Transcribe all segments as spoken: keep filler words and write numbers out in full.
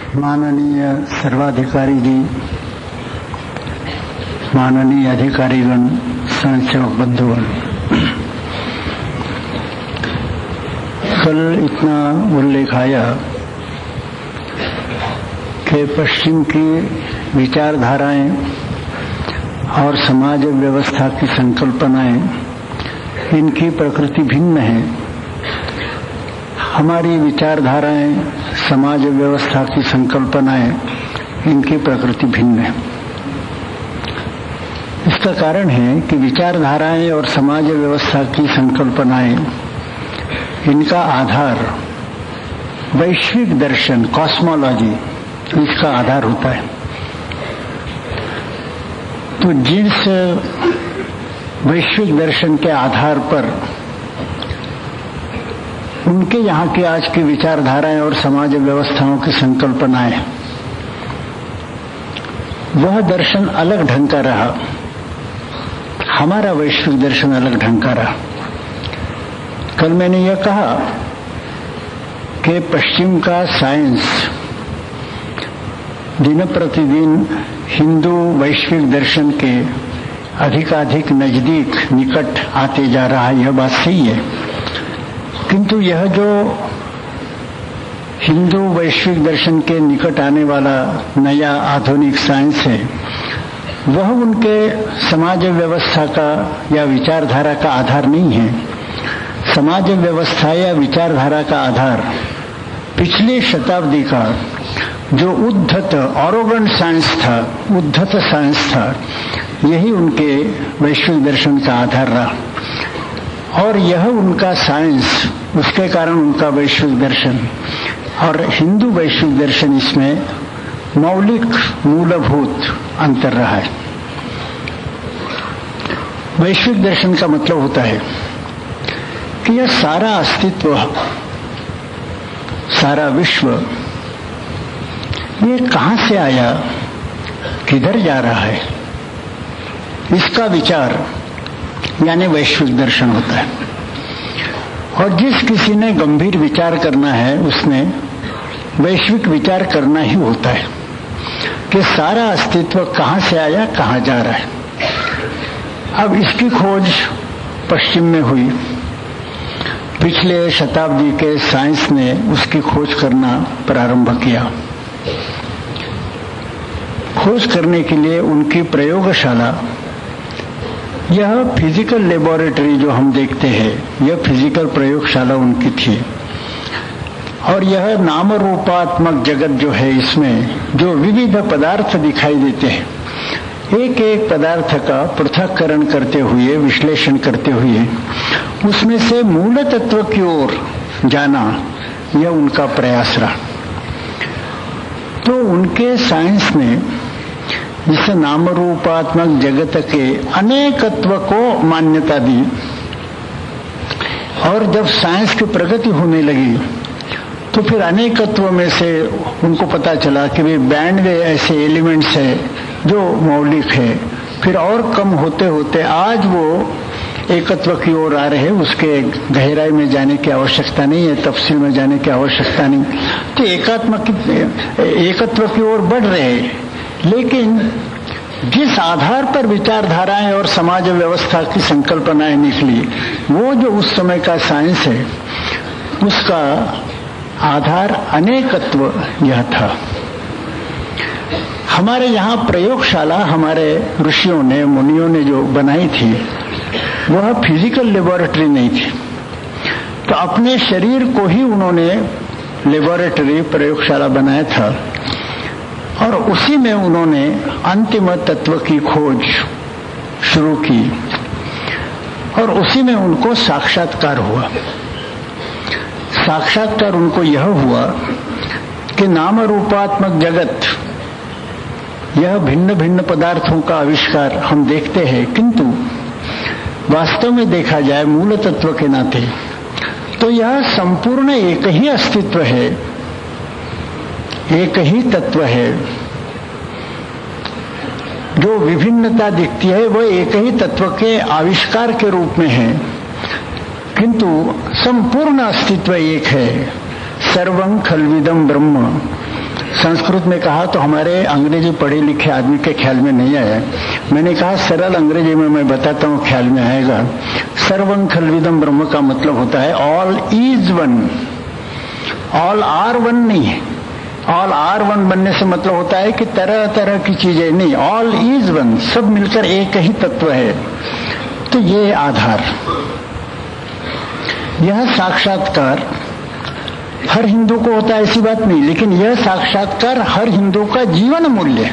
माननीय सर्वाधिकारी जी, माननीय अधिकारीगण, स्वयंसेवक बंधुगण, कल इतना उल्लेख आया कि पश्चिम की विचारधाराएं और समाज व्यवस्था की संकल्पनाएं, इनकी प्रकृति भिन्न है। हमारी विचारधाराएं, समाज व्यवस्था की संकल्पनाएं, इनकी प्रकृति भिन्न है। इसका कारण है कि विचारधाराएं और समाज व्यवस्था की संकल्पनाएं, इनका आधार वैश्विक दर्शन, कॉस्मोलॉजी, इसका आधार होता है। तो जिस वैश्विक दर्शन के आधार पर उनके यहाँ की आज की विचारधाराएं और समाज व्यवस्थाओं की संकल्पनाएं, वह दर्शन अलग ढंग का रहा, हमारा वैश्विक दर्शन अलग ढंग का रहा। कल मैंने यह कहा कि पश्चिम का साइंस दिन प्रतिदिन हिंदू वैश्विक दर्शन के अधिकाधिक नजदीक, निकट आते जा रहा है, यह बात सही है। किंतु यह जो हिंदू वैश्विक दर्शन के निकट आने वाला नया आधुनिक साइंस है, वह उनके समाज व्यवस्था का या विचारधारा का आधार नहीं है। समाज व्यवस्था या विचारधारा का आधार पिछली शताब्दी का जो उद्धत ऑरोगेंट साइंस था, उद्धत साइंस था, यही उनके वैश्विक दर्शन का आधार रहा। और यह उनका साइंस, उसके कारण उनका वैश्विक दर्शन और हिंदू वैश्विक दर्शन, इसमें मौलिक मूलभूत अंतर रहा है। वैश्विक दर्शन का मतलब होता है कि यह सारा अस्तित्व, सारा विश्व, ये कहां से आया, किधर जा रहा है, इसका विचार यानी वैश्विक दर्शन होता है। और जिस किसी ने गंभीर विचार करना है, उसने वैश्विक विचार करना ही होता है कि सारा अस्तित्व कहां से आया, कहां जा रहा है। अब इसकी खोज पश्चिम में हुई। पिछले शताब्दी के साइंस ने उसकी खोज करना प्रारंभ किया। खोज करने के लिए उनकी प्रयोगशाला, यह फिजिकल लेबोरेटरी जो हम देखते हैं, यह फिजिकल प्रयोगशाला उनकी थी। और यह नाम रूपात्मक जगत जो है, इसमें जो विविध पदार्थ दिखाई देते हैं, एक एक पदार्थ का पृथक्करण करते हुए, विश्लेषण करते हुए, उसमें से मूल तत्व की ओर जाना, यह उनका प्रयास रहा। तो उनके साइंस ने इस नाम रूपात्मक जगत के अनेकत्व को मान्यता दी। और जब साइंस की प्रगति होने लगी, तो फिर अनेकत्व में से उनको पता चला कि वे बानवे ऐसे एलिमेंट्स हैं जो मौलिक है। फिर और कम होते होते आज वो एकत्व की ओर आ रहे हैं। उसके गहराई में जाने की आवश्यकता नहीं है, तफसील में जाने की आवश्यकता नहीं। तो एकात्मक एकत्व की ओर बढ़ रहे हैं। लेकिन जिस आधार पर विचारधाराएं और समाज व्यवस्था की संकल्पनाएं निकली, वो जो उस समय का साइंस है, उसका आधार अनेकत्व यह था। हमारे यहाँ प्रयोगशाला हमारे ऋषियों ने, मुनियों ने जो बनाई थी, वह फिजिकल लेबोरेटरी नहीं थी। तो अपने शरीर को ही उन्होंने लेबोरेटरी, प्रयोगशाला बनाया था। और उसी में उन्होंने अंतिम तत्व की खोज शुरू की। और उसी में उनको साक्षात्कार हुआ। साक्षात्कार उनको यह हुआ कि नाम रूपात्मक जगत, यह भिन्न भिन्न पदार्थों का आविष्कार हम देखते हैं, किंतु वास्तव में देखा जाए मूल तत्व के नाते, तो यह संपूर्ण एक ही अस्तित्व है, एक ही तत्व है। जो विभिन्नता दिखती है वह एक ही तत्व के आविष्कार के रूप में है, किंतु संपूर्ण अस्तित्व एक है। सर्वं खल्विदं ब्रह्म, संस्कृत में कहा तो हमारे अंग्रेजी पढ़े लिखे आदमी के ख्याल में नहीं आया। मैंने कहा सरल अंग्रेजी में मैं बताता हूँ, ख्याल में आएगा। सर्वं खल्विदं ब्रह्म का मतलब होता है all is one. All are one नहीं है। ऑल आर वन बनने से मतलब होता है कि तरह तरह की चीजें नहीं, ऑल इज वन, सब मिलकर एक ही तत्व है। तो ये आधार, यह साक्षात्कार हर हिंदू को होता है ऐसी बात नहीं, लेकिन यह साक्षात्कार हर हिंदू का जीवन मूल्य।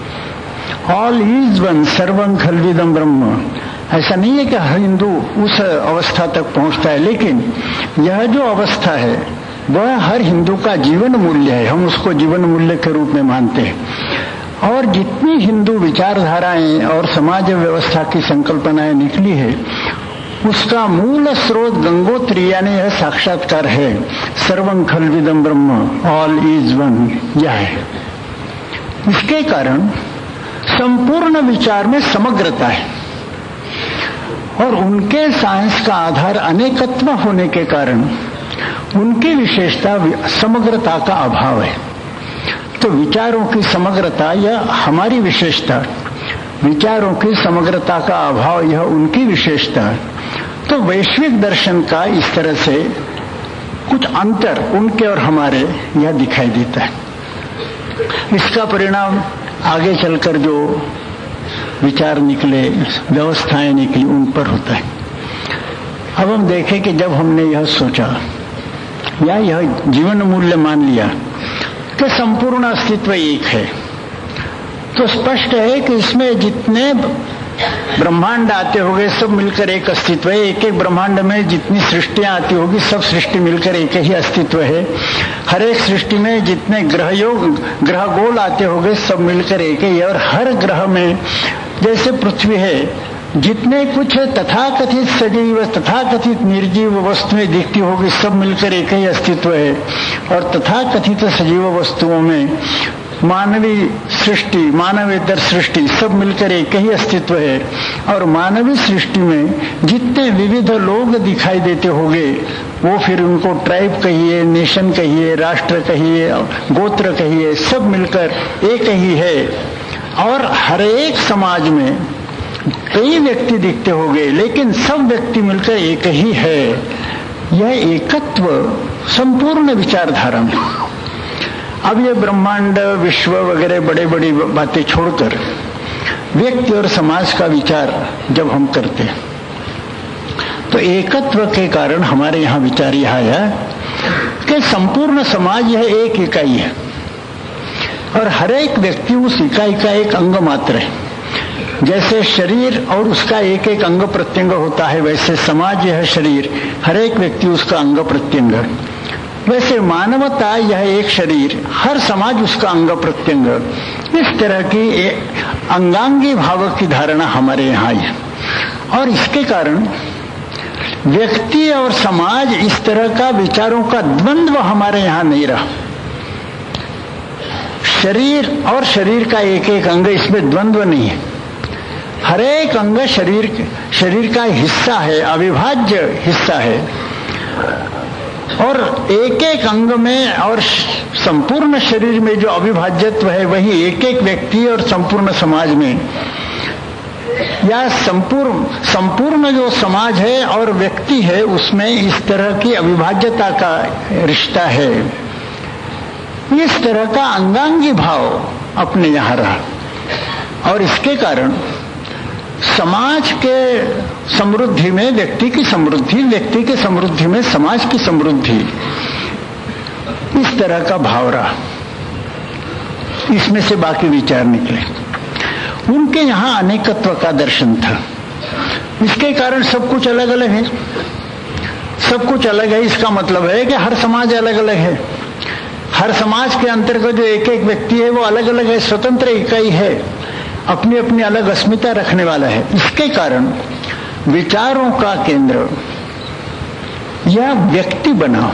ऑल इज वन सर्वं खल्विदं ब्रह्म, ऐसा नहीं है कि हर हिंदू उस अवस्था तक पहुंचता है, लेकिन यह जो अवस्था है वह हर हिंदू का जीवन मूल्य है। हम उसको जीवन मूल्य के रूप में मानते हैं। और जितनी हिंदू विचारधाराएं और समाज व्यवस्था की संकल्पनाएं निकली है, उसका मूल स्रोत गंगोत्री यानी यह साक्षात्कार है। सर्वं खल्विदं ब्रह्म, ऑल इज वन, यह है। इसके कारण संपूर्ण विचार में समग्रता है, और उनके साइंस का आधार अनेकत्व होने के कारण उनकी विशेषता समग्रता का अभाव है। तो विचारों की समग्रता यह हमारी विशेषता, विचारों की समग्रता का अभाव यह उनकी विशेषता। तो वैश्विक दर्शन का इस तरह से कुछ अंतर उनके और हमारे यह दिखाई देता है। इसका परिणाम आगे चलकर जो विचार निकले, व्यवस्थाएं निकली, उन पर होता है। अब हम देखें कि जब हमने यह सोचा या यह जीवन मूल्य मान लिया कि संपूर्ण अस्तित्व एक है, तो स्पष्ट है कि इसमें जितने ब्रह्मांड आते होंगे सब मिलकर एक अस्तित्व है। एक एक ब्रह्मांड में जितनी सृष्टियां आती होगी सब सृष्टि मिलकर एक ही अस्तित्व है। हर एक सृष्टि में जितने ग्रह योग ग्रह गोल आते होंगे सब मिलकर एक ही है। और हर ग्रह में जैसे पृथ्वी है, जितने कुछ तथाकथित सजीव तथाकथित निर्जीव वस्तुएं दिखती होगी सब मिलकर एक ही अस्तित्व है। और तथाकथित सजीव वस्तुओं में मानवीय सृष्टि, मानवेतर सृष्टि सब मिलकर एक ही अस्तित्व है। और मानवीय सृष्टि में जितने विविध लोग दिखाई देते होंगे, वो फिर उनको ट्राइब कहिए, नेशन कहिए, राष्ट्र कहिए, गोत्र कहिए, सब मिलकर एक ही है। और हर एक समाज में कई व्यक्ति दिखते होंगे, लेकिन सब व्यक्ति मिलकर एक ही है। यह एकत्व संपूर्ण विचारधारा में। अब ये ब्रह्मांड, विश्व वगैरह बड़े बड़ी बातें छोड़कर व्यक्ति और समाज का विचार जब हम करते हैं, तो एकत्व के कारण हमारे यहाँ विचार यह आया कि संपूर्ण समाज यह एक इकाई है और हर एक व्यक्ति उस इकाई का एक अंग मात्र है। जैसे शरीर और उसका एक एक अंग प्रत्यंग होता है, वैसे समाज यह शरीर, हर एक व्यक्ति उसका अंग प्रत्यंग। वैसे मानवता यह एक शरीर, हर समाज उसका अंग प्रत्यंग। इस तरह की अंगांगी भाव की धारणा हमारे यहाँ आई। और इसके कारण व्यक्ति और समाज इस तरह का विचारों का द्वंद्व हमारे यहाँ नहीं रहा। शरीर और शरीर का एक एक अंग, इसमें द्वंद्व नहीं है। हर एक अंग शरीर शरीर का हिस्सा है, अविभाज्य हिस्सा है। और एक एक अंग में और संपूर्ण शरीर में जो अविभाज्यत्व है, वही एक एक व्यक्ति और संपूर्ण समाज में, या संपूर्ण संपूर्ण जो समाज है और व्यक्ति है उसमें इस तरह की अविभाज्यता का रिश्ता है। इस तरह का अंगांगी भाव अपने यहाँ रहा। और इसके कारण समाज के समृद्धि में व्यक्ति की समृद्धि, व्यक्ति के समृद्धि में समाज की समृद्धि, इस तरह का भाव रहा। इसमें से बाकी विचार निकले। उनके यहाँ अनेकत्व का दर्शन था। इसके कारण सब कुछ अलग अलग है, सब कुछ अलग है। इसका मतलब है कि हर समाज अलग अलग है। हर समाज के अंतर्गत जो एक एक व्यक्ति है वो अलग अलग है, स्वतंत्र इकाई है, अपनी अपनी अलग अस्मिता रखने वाला है। इसके कारण विचारों का केंद्र यह व्यक्ति बना।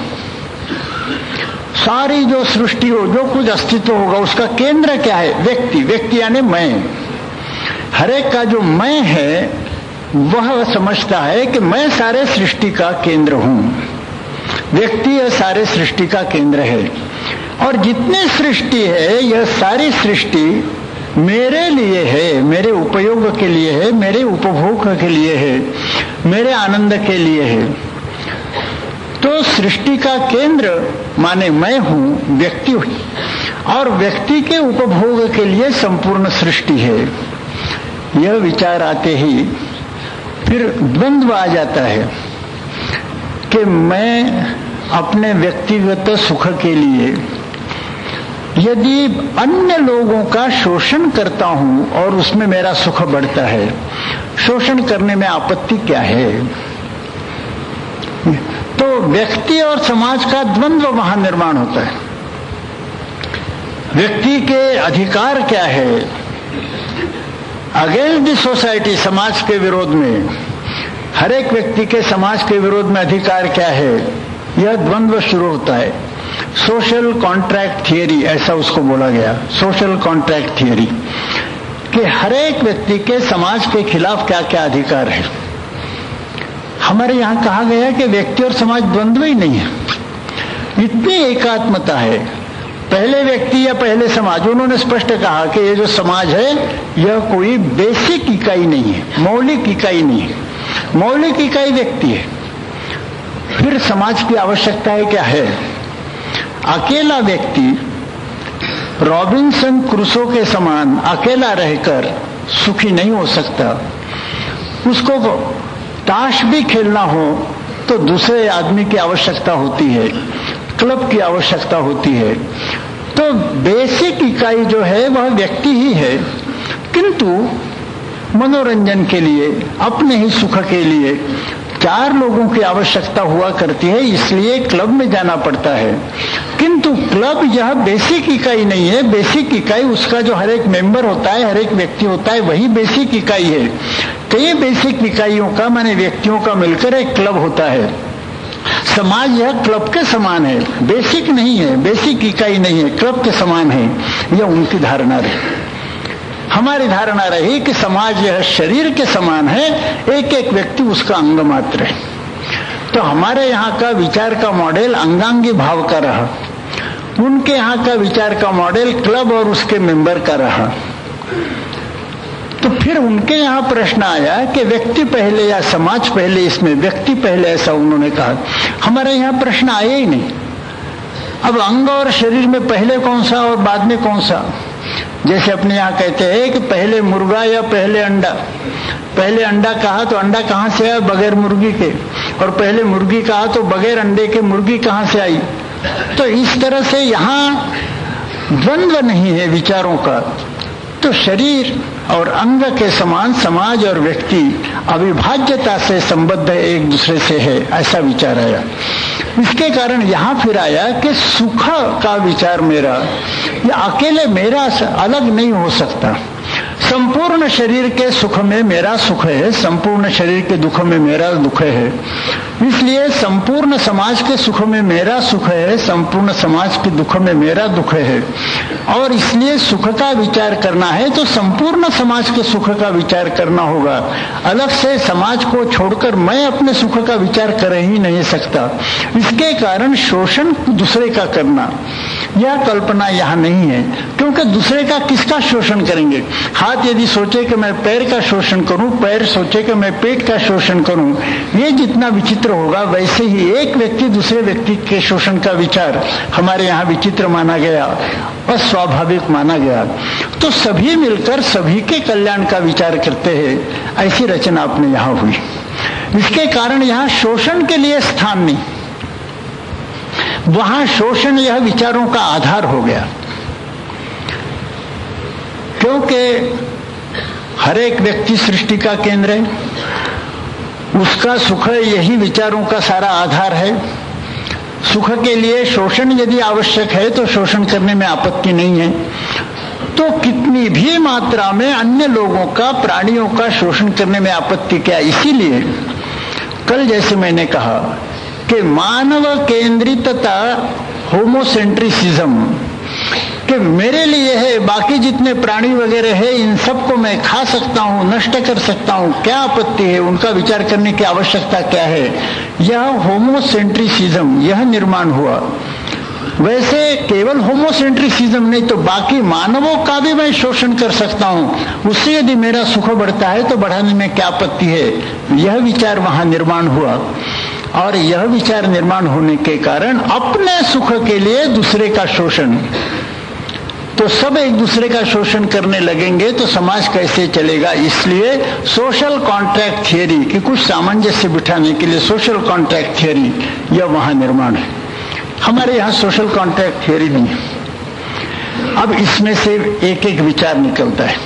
सारी जो सृष्टि हो, जो कुछ अस्तित्व होगा, उसका केंद्र क्या है? व्यक्ति। व्यक्ति यानी मैं। हर एक का जो मैं है वह समझता है कि मैं सारे सृष्टि का केंद्र हूं। व्यक्ति सारे सृष्टि का केंद्र है। और जितनी सृष्टि है यह सारी सृष्टि मेरे लिए है, मेरे उपयोग के लिए है, मेरे उपभोग के लिए है, मेरे आनंद के लिए है। तो सृष्टि का केंद्र माने मैं हूं, व्यक्ति हूं, और व्यक्ति के उपभोग के लिए संपूर्ण सृष्टि है। यह विचार आते ही फिर द्वंद्व आ जाता है कि मैं अपने व्यक्तिगत सुख के लिए यदि अन्य लोगों का शोषण करता हूं और उसमें मेरा सुख बढ़ता है, शोषण करने में आपत्ति क्या है? तो व्यक्ति और समाज का द्वंद्व वहां निर्माण होता है। व्यक्ति के अधिकार क्या है अगेंस्ट द सोसाइटी, समाज के विरोध में, हर एक व्यक्ति के समाज के विरोध में अधिकार क्या है, यह द्वंद्व शुरू होता है। सोशल कॉन्ट्रैक्ट थियरी ऐसा उसको बोला गया, सोशल कॉन्ट्रैक्ट थियरी, कि हर एक व्यक्ति के समाज के खिलाफ क्या क्या अधिकार है। हमारे यहां कहा गया कि व्यक्ति और समाज द्वंद्व ही नहीं है, इतनी एकात्मता है। पहले व्यक्ति या पहले समाज, उन्होंने स्पष्ट कहा कि ये जो समाज है यह कोई बेसिक इकाई नहीं है, मौलिक इकाई नहीं है, मौलिक इकाई व्यक्ति है। फिर समाज की आवश्यकता है क्या है? अकेला व्यक्ति रॉबिन्सन क्रूसो के समान अकेला रहकर सुखी नहीं हो सकता। उसको ताश भी खेलना हो तो दूसरे आदमी की आवश्यकता होती है, क्लब की आवश्यकता होती है। तो बेसिक इकाई जो है वह व्यक्ति ही है, किंतु मनोरंजन के लिए, अपने ही सुख के लिए चार लोगों की आवश्यकता हुआ करती है, इसलिए क्लब में जाना पड़ता है। किंतु क्लब यह बेसिक इकाई नहीं है। बेसिक इकाई उसका जो हर एक मेंबर होता है, हर एक व्यक्ति होता है, वही बेसिक इकाई है। कई बेसिक इकाइयों का माने व्यक्तियों का मिलकर एक क्लब होता है। समाज यह क्लब के समान है, बेसिक नहीं है, बेसिक इकाई नहीं है, क्लब के समान है। यह उनकी धारणा रही। हमारी धारणा रही कि समाज यह शरीर के समान है, एक एक व्यक्ति उसका अंग मात्र है। तो हमारे यहाँ का विचार का मॉडल अंगांगी भाव का रहा, उनके यहाँ का विचार का मॉडल क्लब और उसके मेंबर का रहा। तो फिर उनके यहाँ प्रश्न आया कि व्यक्ति पहले या समाज पहले, इसमें व्यक्ति पहले, ऐसा उन्होंने कहा। हमारे यहाँ प्रश्न आया ही नहीं। अब अंग और शरीर में पहले कौन सा और बाद में कौन सा? जैसे अपने यहाँ कहते हैं कि पहले मुर्गा या पहले अंडा। पहले अंडा कहा तो अंडा कहाँ से आया? बगैर मुर्गी के। और पहले मुर्गी कहा तो बगैर अंडे के मुर्गी कहाँ से आई? तो इस तरह से यहाँ द्वंद्व नहीं है विचारों का। तो शरीर और अंग के समान समाज और व्यक्ति अविभाज्यता से संबद्ध एक दूसरे से है, ऐसा विचार आया। इसके कारण यहां फिर आया कि सुख का विचार मेरा या अकेले मेरा अलग नहीं हो सकता। संपूर्ण शरीर के सुख में मेरा सुख है, संपूर्ण शरीर के दुख में मेरा दुख है। इसलिए संपूर्ण समाज के सुख में मेरा सुख है, संपूर्ण समाज के दुख में मेरा दुख है। और इसलिए सुख का विचार करना है तो संपूर्ण समाज के सुख का विचार करना होगा। अलग से समाज को छोड़कर मैं अपने सुख का विचार कर ही नहीं सकता। इसके कारण शोषण दूसरे का करना, यह कल्पना यहाँ नहीं है। क्योंकि दूसरे का किसका शोषण करेंगे? हाथ यदि सोचे कि मैं पैर का शोषण करूं, पैर सोचे कि मैं पेट का शोषण करूं, ये जितना विचित्र होगा, वैसे ही एक व्यक्ति दूसरे व्यक्ति के शोषण का विचार हमारे यहाँ विचित्र माना गया, अस्वाभाविक माना गया। तो सभी मिलकर सभी के कल्याण का विचार करते हैं, ऐसी रचना अपने यहाँ हुई। इसके कारण यहाँ शोषण के लिए स्थान नहीं, वहां शोषण यह विचारों का आधार हो गया। क्योंकि हर एक व्यक्ति सृष्टि का केंद्र है, उसका सुख यही विचारों का सारा आधार है। सुख के लिए शोषण यदि आवश्यक है तो शोषण करने में आपत्ति नहीं है। तो कितनी भी मात्रा में अन्य लोगों का, प्राणियों का शोषण करने में आपत्ति क्या? इसीलिए कल जैसे मैंने कहा कि मानव केंद्रितता, होमोसेंट्रिसिज्म, कि मेरे लिए है, बाकी जितने प्राणी वगैरह है इन सबको मैं खा सकता हूं, नष्ट कर सकता हूं, क्या आपत्ति है, उनका विचार करने की आवश्यकता क्या है, यह होमोसेंट्रिसिज्म यह निर्माण हुआ। वैसे केवल होमोसेंट्रिसिज्म नहीं तो बाकी मानवों का भी मैं शोषण कर सकता हूं, उससे यदि मेरा सुख बढ़ता है तो बढ़ाने में क्या आपत्ति है। यह विचार वहां निर्माण हुआ और यह विचार निर्माण होने के कारण अपने सुख के लिए दूसरे का शोषण, तो सब एक दूसरे का शोषण करने लगेंगे तो समाज कैसे चलेगा। इसलिए सोशल कॉन्ट्रैक्ट थियरी की कुछ सामंजस्य बिठाने के लिए सोशल कॉन्ट्रैक्ट थियरी यह वहां निर्माण है। हमारे यहाँ सोशल कॉन्ट्रैक्ट थियरी नहीं है। अब इसमें से एक एक विचार निकलता है।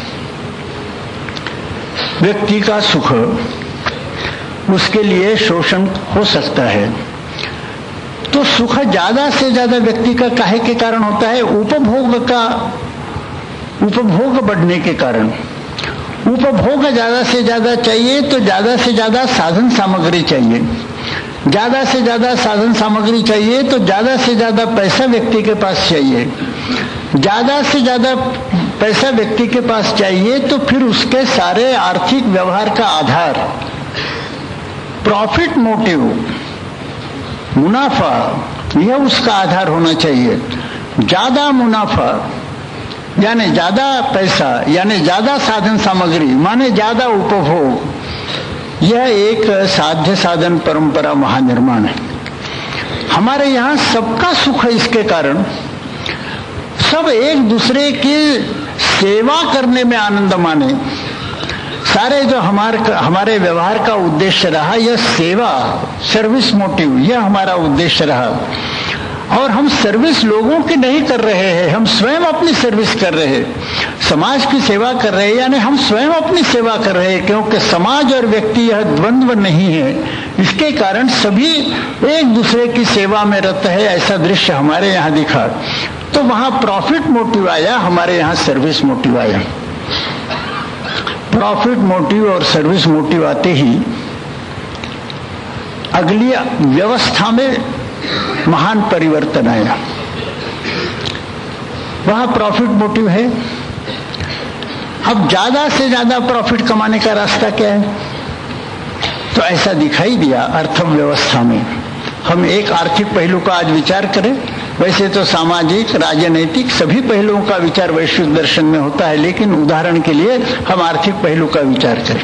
व्यक्ति का सुख, उसके लिए शोषण हो सकता है, तो सुख ज्यादा से ज्यादा व्यक्ति का काहे के कारण होता है? उपभोग का, उपभोग बढ़ने के कारण। उपभोग ज्यादा से ज्यादा चाहिए तो ज्यादा से ज्यादा साधन सामग्री चाहिए, ज्यादा से ज्यादा साधन सामग्री चाहिए तो ज्यादा से ज्यादा पैसा व्यक्ति के पास चाहिए, ज्यादा से ज्यादा पैसा व्यक्ति के पास चाहिए तो फिर उसके सारे आर्थिक व्यवहार का आधार प्रॉफिट मोटिव, मुनाफा, यह उसका आधार होना चाहिए। ज्यादा मुनाफा यानी ज्यादा पैसा यानी ज्यादा साधन सामग्री माने ज्यादा उपभोग, यह एक साध्य साधन परंपरा महानिर्माण है। हमारे यहाँ सबका सुख है, इसके कारण सब एक दूसरे की सेवा करने में आनंद माने। सारे जो हमारे हमारे व्यवहार का उद्देश्य रहा यह सेवा, सर्विस मोटिव, यह हमारा उद्देश्य रहा। और हम सर्विस लोगों की नहीं कर रहे हैं, हम स्वयं अपनी सर्विस कर रहे हैं, समाज की सेवा कर रहे हैं, यानी हम स्वयं अपनी सेवा कर रहे हैं। क्योंकि समाज और व्यक्ति यह द्वंद्व नहीं है, इसके कारण सभी एक दूसरे की सेवा में रत है। ऐसा दृश्य हमारे यहाँ दिखा तो वहां प्रॉफिट मोटिव आया, हमारे यहाँ सर्विस मोटिव आया। प्रॉफिट मोटिव और सर्विस मोटिव आते ही अगली व्यवस्था में महान परिवर्तन आया। वहां प्रॉफिट मोटिव है। अब ज्यादा से ज्यादा प्रॉफिट कमाने का रास्ता क्या है? तो ऐसा दिखाई दिया अर्थव्यवस्था में। हम एक आर्थिक पहलू का आज विचार करें, वैसे तो सामाजिक, राजनीतिक सभी पहलुओं का विचार वैश्विक दर्शन में होता है, लेकिन उदाहरण के लिए हम आर्थिक पहलू का विचार करें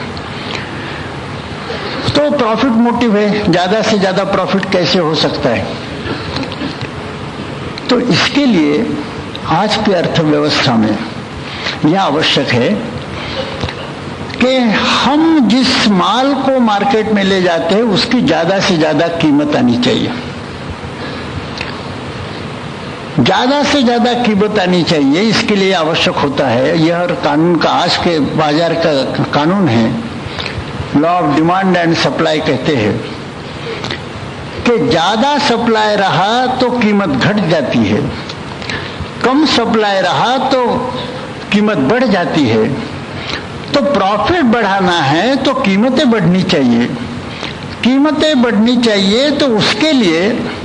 तो प्रॉफिट मोटिव है। ज्यादा से ज्यादा प्रॉफिट कैसे हो सकता है? तो इसके लिए आज की अर्थव्यवस्था में यह आवश्यक है कि हम जिस माल को मार्केट में ले जाते हैं उसकी ज्यादा से ज्यादा कीमत आनी चाहिए, ज्यादा से ज्यादा कीमत आनी चाहिए। इसके लिए आवश्यक होता है, यह कानून का आज के बाजार का कानून है, law of demand and supply कहते हैं कि ज्यादा सप्लाई रहा तो कीमत घट जाती है, कम सप्लाई रहा तो कीमत बढ़ जाती है। तो प्रॉफिट बढ़ाना है तो कीमतें बढ़नी चाहिए, कीमतें बढ़नी चाहिए तो उसके लिए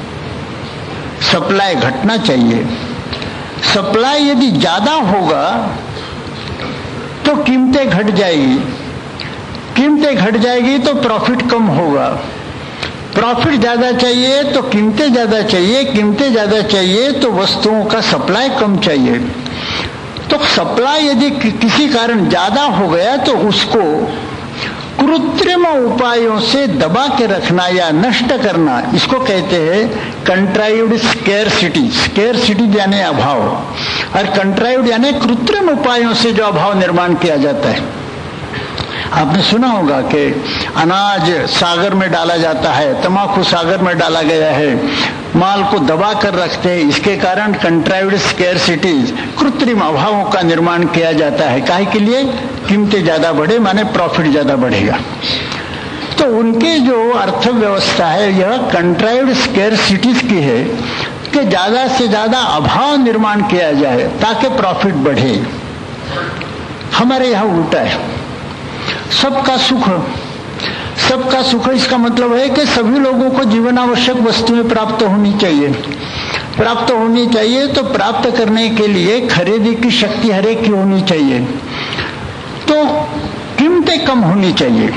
सप्लाई घटना चाहिए। सप्लाई यदि ज्यादा होगा तो कीमतें घट जाएगी, कीमतें घट जाएगी तो प्रॉफिट कम होगा। प्रॉफिट ज्यादा चाहिए तो कीमतें ज्यादा चाहिए, कीमतें ज्यादा चाहिए तो वस्तुओं का सप्लाई कम चाहिए। तो सप्लाई यदि किसी कारण ज्यादा हो गया तो उसको कृत्रिम उपायों से दबा के रखना या नष्ट करना, इसको कहते हैं कंट्राइव्ड स्केर्सिटी। स्केर्सिटी यानी अभाव, और कंट्राइव्ड यानी कृत्रिम उपायों से जो अभाव निर्माण किया जाता है। आपने सुना होगा कि अनाज सागर में डाला जाता है, तंबाकू सागर में डाला गया है, माल को दबा कर रखते हैं। इसके कारण कंट्राइव्ड स्केर्सिटीज, कृत्रिम अभावों का निर्माण किया जाता है। काहे के लिए? कीमतें ज्यादा बढ़े माने प्रॉफिट ज्यादा बढ़ेगा। तो उनकी जो अर्थव्यवस्था है यह कंट्राइव्ड स्केर्सिटीज की है कि ज्यादा से ज्यादा अभाव निर्माण किया जाए ताकि प्रॉफिट बढ़े। हमारे यहाँ उल्टा है, सबका सुख, सबका सुख इसका मतलब है कि सभी लोगों को जीवन आवश्यक वस्तुएं प्राप्त होनी चाहिए। प्राप्त होनी चाहिए तो प्राप्त करने के लिए खरीदी की शक्ति हर एक की होनी चाहिए। तो कीमतें कम होनी चाहिए,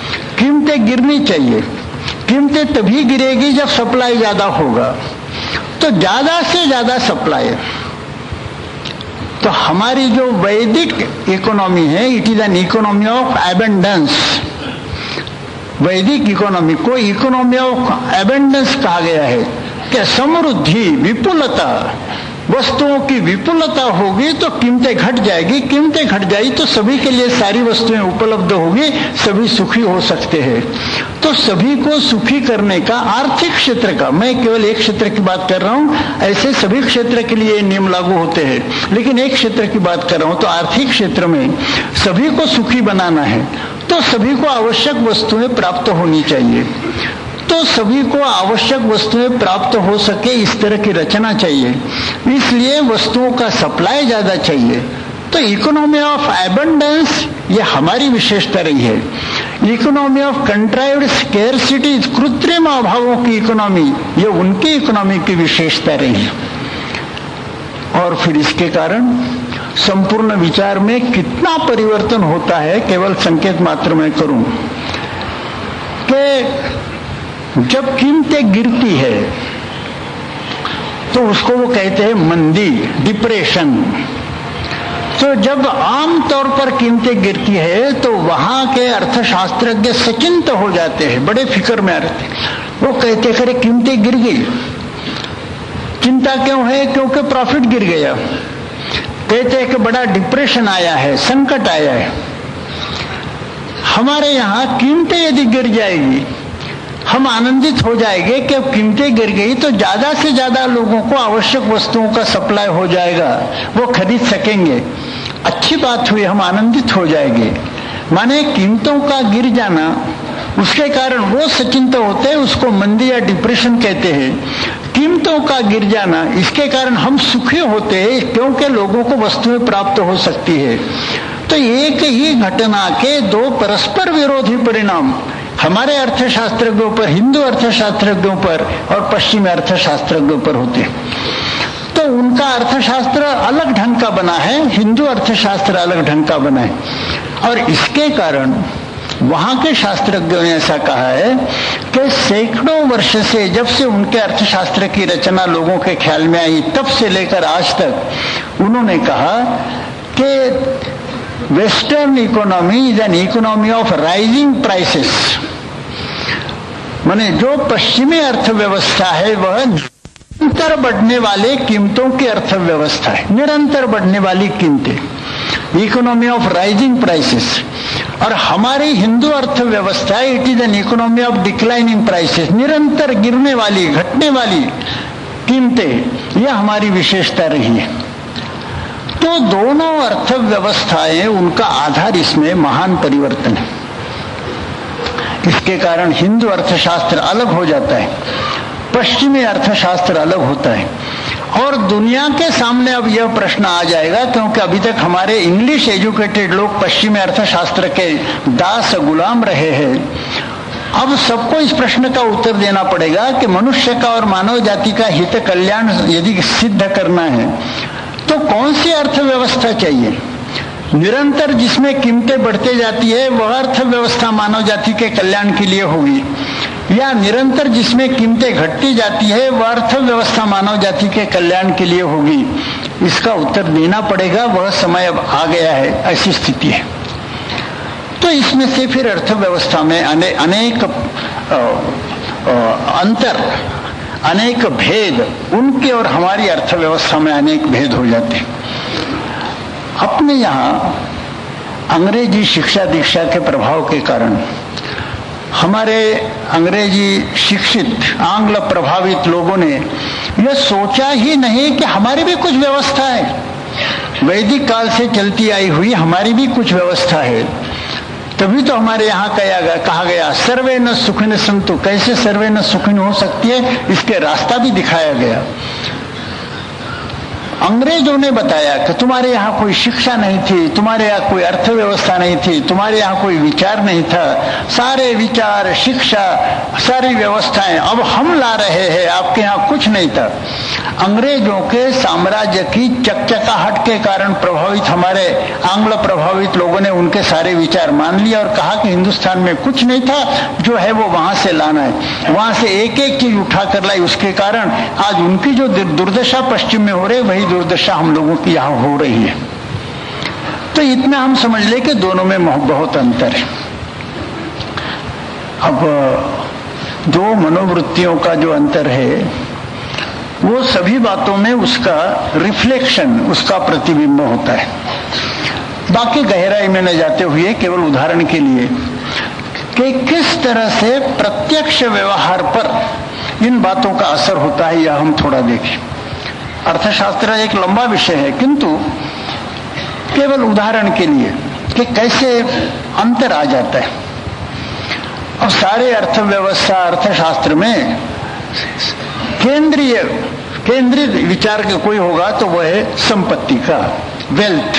कीमतें गिरनी चाहिए। कीमतें तभी गिरेगी जब सप्लाई ज्यादा होगा। तो ज्यादा से ज्यादा सप्लाई। तो हमारी जो वैदिक इकोनॉमी है, it is an economy of abundance. Vedic economy को इकोनॉमी ऑफ एबेंडेंस कहा गया है कि समृद्धि, विपुलता, वस्तुओं की विपुलता होगी तो कीमतें घट जाएगी, कीमतें घट जाएगी तो सभी के लिए सारी वस्तुएं उपलब्ध होगी, सभी सुखी हो सकते हैं। तो सभी को सुखी करने का आर्थिक क्षेत्र का, मैं केवल एक क्षेत्र की बात कर रहा हूं, ऐसे सभी क्षेत्र के लिए नियम लागू होते हैं, लेकिन एक क्षेत्र की बात कर रहा हूं। तो आर्थिक क्षेत्र में सभी को सुखी बनाना है तो सभी को आवश्यक वस्तुएं प्राप्त होनी चाहिए। तो सभी को आवश्यक वस्तुएं प्राप्त हो सके इस तरह की रचना चाहिए, इसलिए वस्तुओं का सप्लाई ज्यादा चाहिए। तो इकोनॉमी ऑफ एबंडेंस ये हमारी विशेषता रही है। इकोनॉमी ऑफ कंट्राइव्ड स्केर्सिटी, कृत्रिम अभावों की इकोनॉमी, ये उनकी इकोनॉमी की विशेषता रही है। और फिर इसके कारण संपूर्ण विचार में कितना परिवर्तन होता है, केवल संकेत मात्र में करूं कि जब कीमतें गिरती है तो उसको वो कहते हैं मंदी, डिप्रेशन। तो जब आम तौर पर कीमतें गिरती है तो वहां के अर्थशास्त्रज्ञ सचिंत हो जाते हैं, बड़े फिक्र में आ रहते हैं। वो कहते हैं अरे कीमतें गिर गई, चिंता क्यों है? क्योंकि प्रॉफिट गिर गया। कहते हैं कि बड़ा डिप्रेशन आया है, संकट आया है। हमारे यहां कीमतें यदि गिर जाएगी हम आनंदित हो जाएंगे कि अब कीमतें गिर गई तो ज्यादा से ज्यादा लोगों को आवश्यक वस्तुओं का सप्लाई हो जाएगा, वो खरीद सकेंगे। अच्छी बात हुई, हम आनंदित हो जाएंगे। माने कीमतों का गिर जाना, उसके कारण वो सचिंत होते हैं, उसको मंदी या डिप्रेशन कहते हैं। कीमतों का गिर जाना, इसके कारण हम सुखी होते हैं क्योंकि लोगों को वस्तुएं प्राप्त हो सकती है। तो एक ही घटना के दो परस्पर विरोधी परिणाम हमारे अर्थशास्त्रज्ञों पर, हिंदू अर्थशास्त्रज्ञों पर और पश्चिमी अर्थशास्त्रज्ञों पर होते हैं। तो उनका अर्थशास्त्र अलग ढंग का बना है, हिंदू अर्थशास्त्र अलग ढंग का बना है। और इसके कारण वहां के शास्त्रज्ञों ने ऐसा कहा है कि सैकड़ों वर्ष से, जब से उनके अर्थशास्त्र की रचना लोगों के ख्याल में आई, तब से लेकर आज तक उन्होंने कहा कि western economy is an economy of rising prices. माने जो पश्चिमी अर्थव्यवस्था है वह निरंतर बढ़ने वाले कीमतों की अर्थव्यवस्था है, निरंतर बढ़ने वाली कीमतें, इकोनॉमी ऑफ राइजिंग प्राइसेस। और हमारी हिंदू अर्थव्यवस्था, it is an economy of declining prices, निरंतर गिरने वाली, घटने वाली कीमतें, यह हमारी विशेषता रही है। तो दोनों अर्थव्यवस्थाएं, उनका आधार इसमें महान परिवर्तन है। इसके कारण हिंदू अर्थशास्त्र अलग हो जाता है, पश्चिमी अर्थशास्त्र अलग होता है। और दुनिया के सामने अब यह प्रश्न आ जाएगा, क्योंकि अभी तक हमारे इंग्लिश एजुकेटेड लोग पश्चिमी अर्थशास्त्र के दास गुलाम रहे हैं। अब सबको इस प्रश्न का उत्तर देना पड़ेगा कि मनुष्य का और मानव जाति का हित कल्याण यदि सिद्ध करना है तो कौन सी अर्थव्यवस्था चाहिए? निरंतर जिसमें कीमतें बढ़ते जाती है वह अर्थव्यवस्था मानव जाति के कल्याण के लिए होगी, या निरंतर जिसमें कीमतें घटती जाती है वह अर्थव्यवस्था मानव जाति के कल्याण के लिए होगी? इसका उत्तर देना पड़ेगा, वह समय अब आ गया है, ऐसी स्थिति है। तो इसमें से फिर अर्थव्यवस्था में अने, अनेक आ, आ, अंतर, अनेक भेद, उनके और हमारी अर्थव्यवस्था में अनेक भेद हो जाते हैं। अपने यहाँ अंग्रेजी शिक्षा दीक्षा के प्रभाव के कारण हमारे अंग्रेजी शिक्षित, आंग्ल प्रभावित लोगों ने यह सोचा ही नहीं कि हमारी भी कुछ व्यवस्था है, वैदिक काल से चलती आई हुई हमारी भी कुछ व्यवस्था है। तभी तो हमारे यहाँ कहा गया, कहा गया सर्वे न सुखिन संतु। कैसे सर्वे न सुखिन हो सकती है, इसके रास्ता भी दिखाया गया। अंग्रेजों ने बताया कि तुम्हारे यहाँ कोई शिक्षा नहीं थी, तुम्हारे यहाँ कोई अर्थव्यवस्था नहीं थी, तुम्हारे यहाँ कोई विचार नहीं था, सारे विचार, शिक्षा, सारी व्यवस्थाएं अब हम ला रहे हैं, आपके यहाँ कुछ नहीं था। अंग्रेजों के साम्राज्य की चकचकाहट के कारण प्रभावित हमारे आंग्ल प्रभावित लोगों ने उनके सारे विचार मान लिया और कहा कि हिंदुस्तान में कुछ नहीं था, जो है वो वहां से लाना है, वहां से एक एक चीज उठा कर लाई। उसके कारण आज उनकी जो दुर्दशा पश्चिम में हो रही, वही दुर्दशा हम लोगों की यहाँ हो रही है। तो इतना हम समझ ले कि दोनों में बहुत अंतर है। अब दो मनोवृत्तियों का जो अंतर है वो सभी बातों में उसका रिफ्लेक्शन, उसका प्रतिबिंब होता है। बाकी गहराई में न जाते हुए केवल उदाहरण के लिए कि किस तरह से प्रत्यक्ष व्यवहार पर इन बातों का असर होता है, यह हम थोड़ा देखें। अर्थशास्त्र एक लंबा विषय है, किंतु केवल उदाहरण के लिए कि कैसे अंतर आ जाता है। अब सारे अर्थव्यवस्था अर्थशास्त्र में केंद्रीय केंद्रीय विचार का कोई होगा तो वह है संपत्ति का, वेल्थ।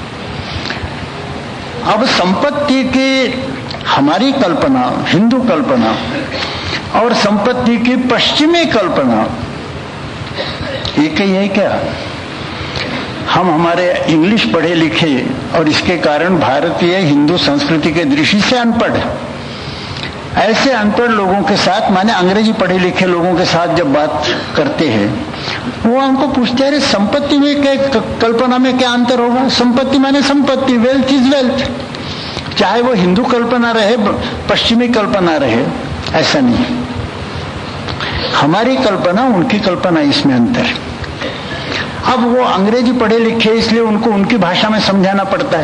अब संपत्ति की हमारी कल्पना, हिंदू कल्पना, और संपत्ति की पश्चिमी कल्पना एक ही है क्या? हम हमारे इंग्लिश पढ़े लिखे और इसके कारण भारतीय हिंदू संस्कृति के दृष्टि से अनपढ़, ऐसे अनपढ़ लोगों के साथ, माने अंग्रेजी पढ़े लिखे लोगों के साथ जब बात करते हैं, वो हमको पूछते हैं संपत्ति में क्या, कल्पना में क्या अंतर होगा? संपत्ति माने संपत्ति, वेल्थ इज वेल्थ, चाहे वो हिंदू कल्पना रहे पश्चिमी कल्पना रहे, ऐसा नहीं। हमारी कल्पना उनकी कल्पना, इसमें अंतर है। अब वो अंग्रेजी पढ़े लिखे इसलिए उनको उनकी भाषा में समझाना पड़ता है,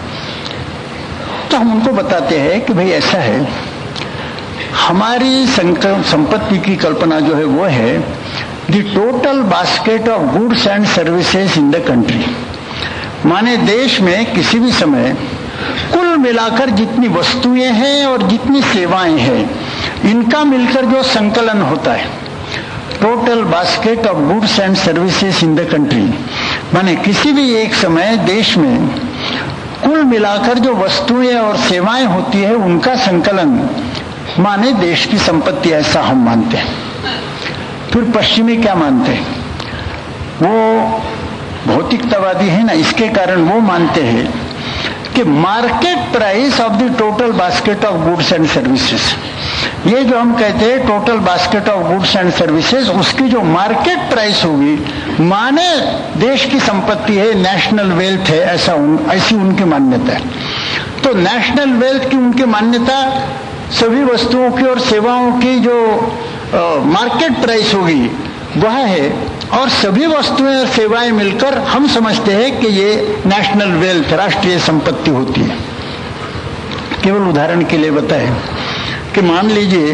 तो हम उनको बताते हैं कि भाई ऐसा है, हमारी संपत्ति की कल्पना जो है वो है the total basket of goods and services in the country. माने देश में किसी भी समय कुल मिलाकर जितनी वस्तुएं हैं और जितनी सेवाएं हैं, इनका मिलकर जो संकलन होता है, total basket of goods and services in the country, माने किसी भी एक समय देश में कुल मिलाकर जो वस्तुएं और सेवाएं होती है, उनका संकलन माने देश की संपत्ति, ऐसा हम मानते हैं। फिर पश्चिमी क्या मानते हैं? वो भौतिकतावादी है ना, इसके कारण वो मानते हैं कि market price of the total basket of goods and services, ये जो हम कहते हैं total basket of goods and services, उसकी जो मार्केट प्राइस होगी माने देश की संपत्ति है, नेशनल वेल्थ है, ऐसा उन, ऐसी उनकी मान्यता है। तो नेशनल वेल्थ की उनकी मान्यता सभी वस्तुओं की और सेवाओं की जो मार्केट प्राइस होगी वह है, और सभी वस्तुएं और सेवाएं मिलकर हम समझते हैं कि ये नेशनल वेल्थ, राष्ट्रीय संपत्ति होती है। केवल उदाहरण के लिए बताएं कि मान लीजिए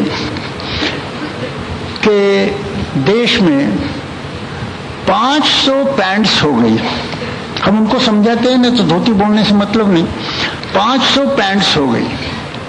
कि देश में पाँच सौ पैंट्स हो गई, हम उनको समझाते हैं ना, तो धोती बोलने से मतलब नहीं, पाँच सौ पैंट्स हो गई,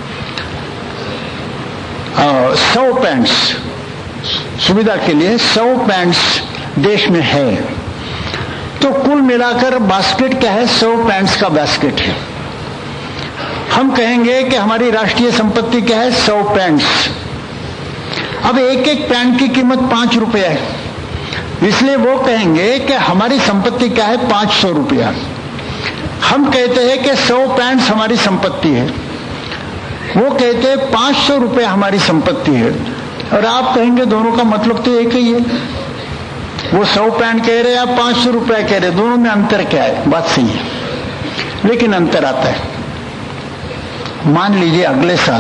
सौ पैंट्स, सुविधा के लिए सौ पैंट्स देश में है, तो कुल मिलाकर बास्केट क्या है? सौ पैंट्स का बास्केट है। हम कहेंगे कि हमारी राष्ट्रीय संपत्ति क्या है? सौ पैंट्स। अब एक एक पैंट की कीमत पांच रुपया है, इसलिए वो कहेंगे कि हमारी संपत्ति क्या है? पांच सौ रुपया। हम कहते हैं कि सौ पैंट्स हमारी संपत्ति है, वो कहते हैं पांच सौ रुपया हमारी संपत्ति है, और आप कहेंगे दोनों का मतलब तो एक ही है। वो सौ पैंट कह रहे हैं, आप पांच सौ रुपया कह रहे हैं, दोनों में अंतर क्या है? बात सही है, लेकिन अंतर आता है। मान लीजिए अगले साल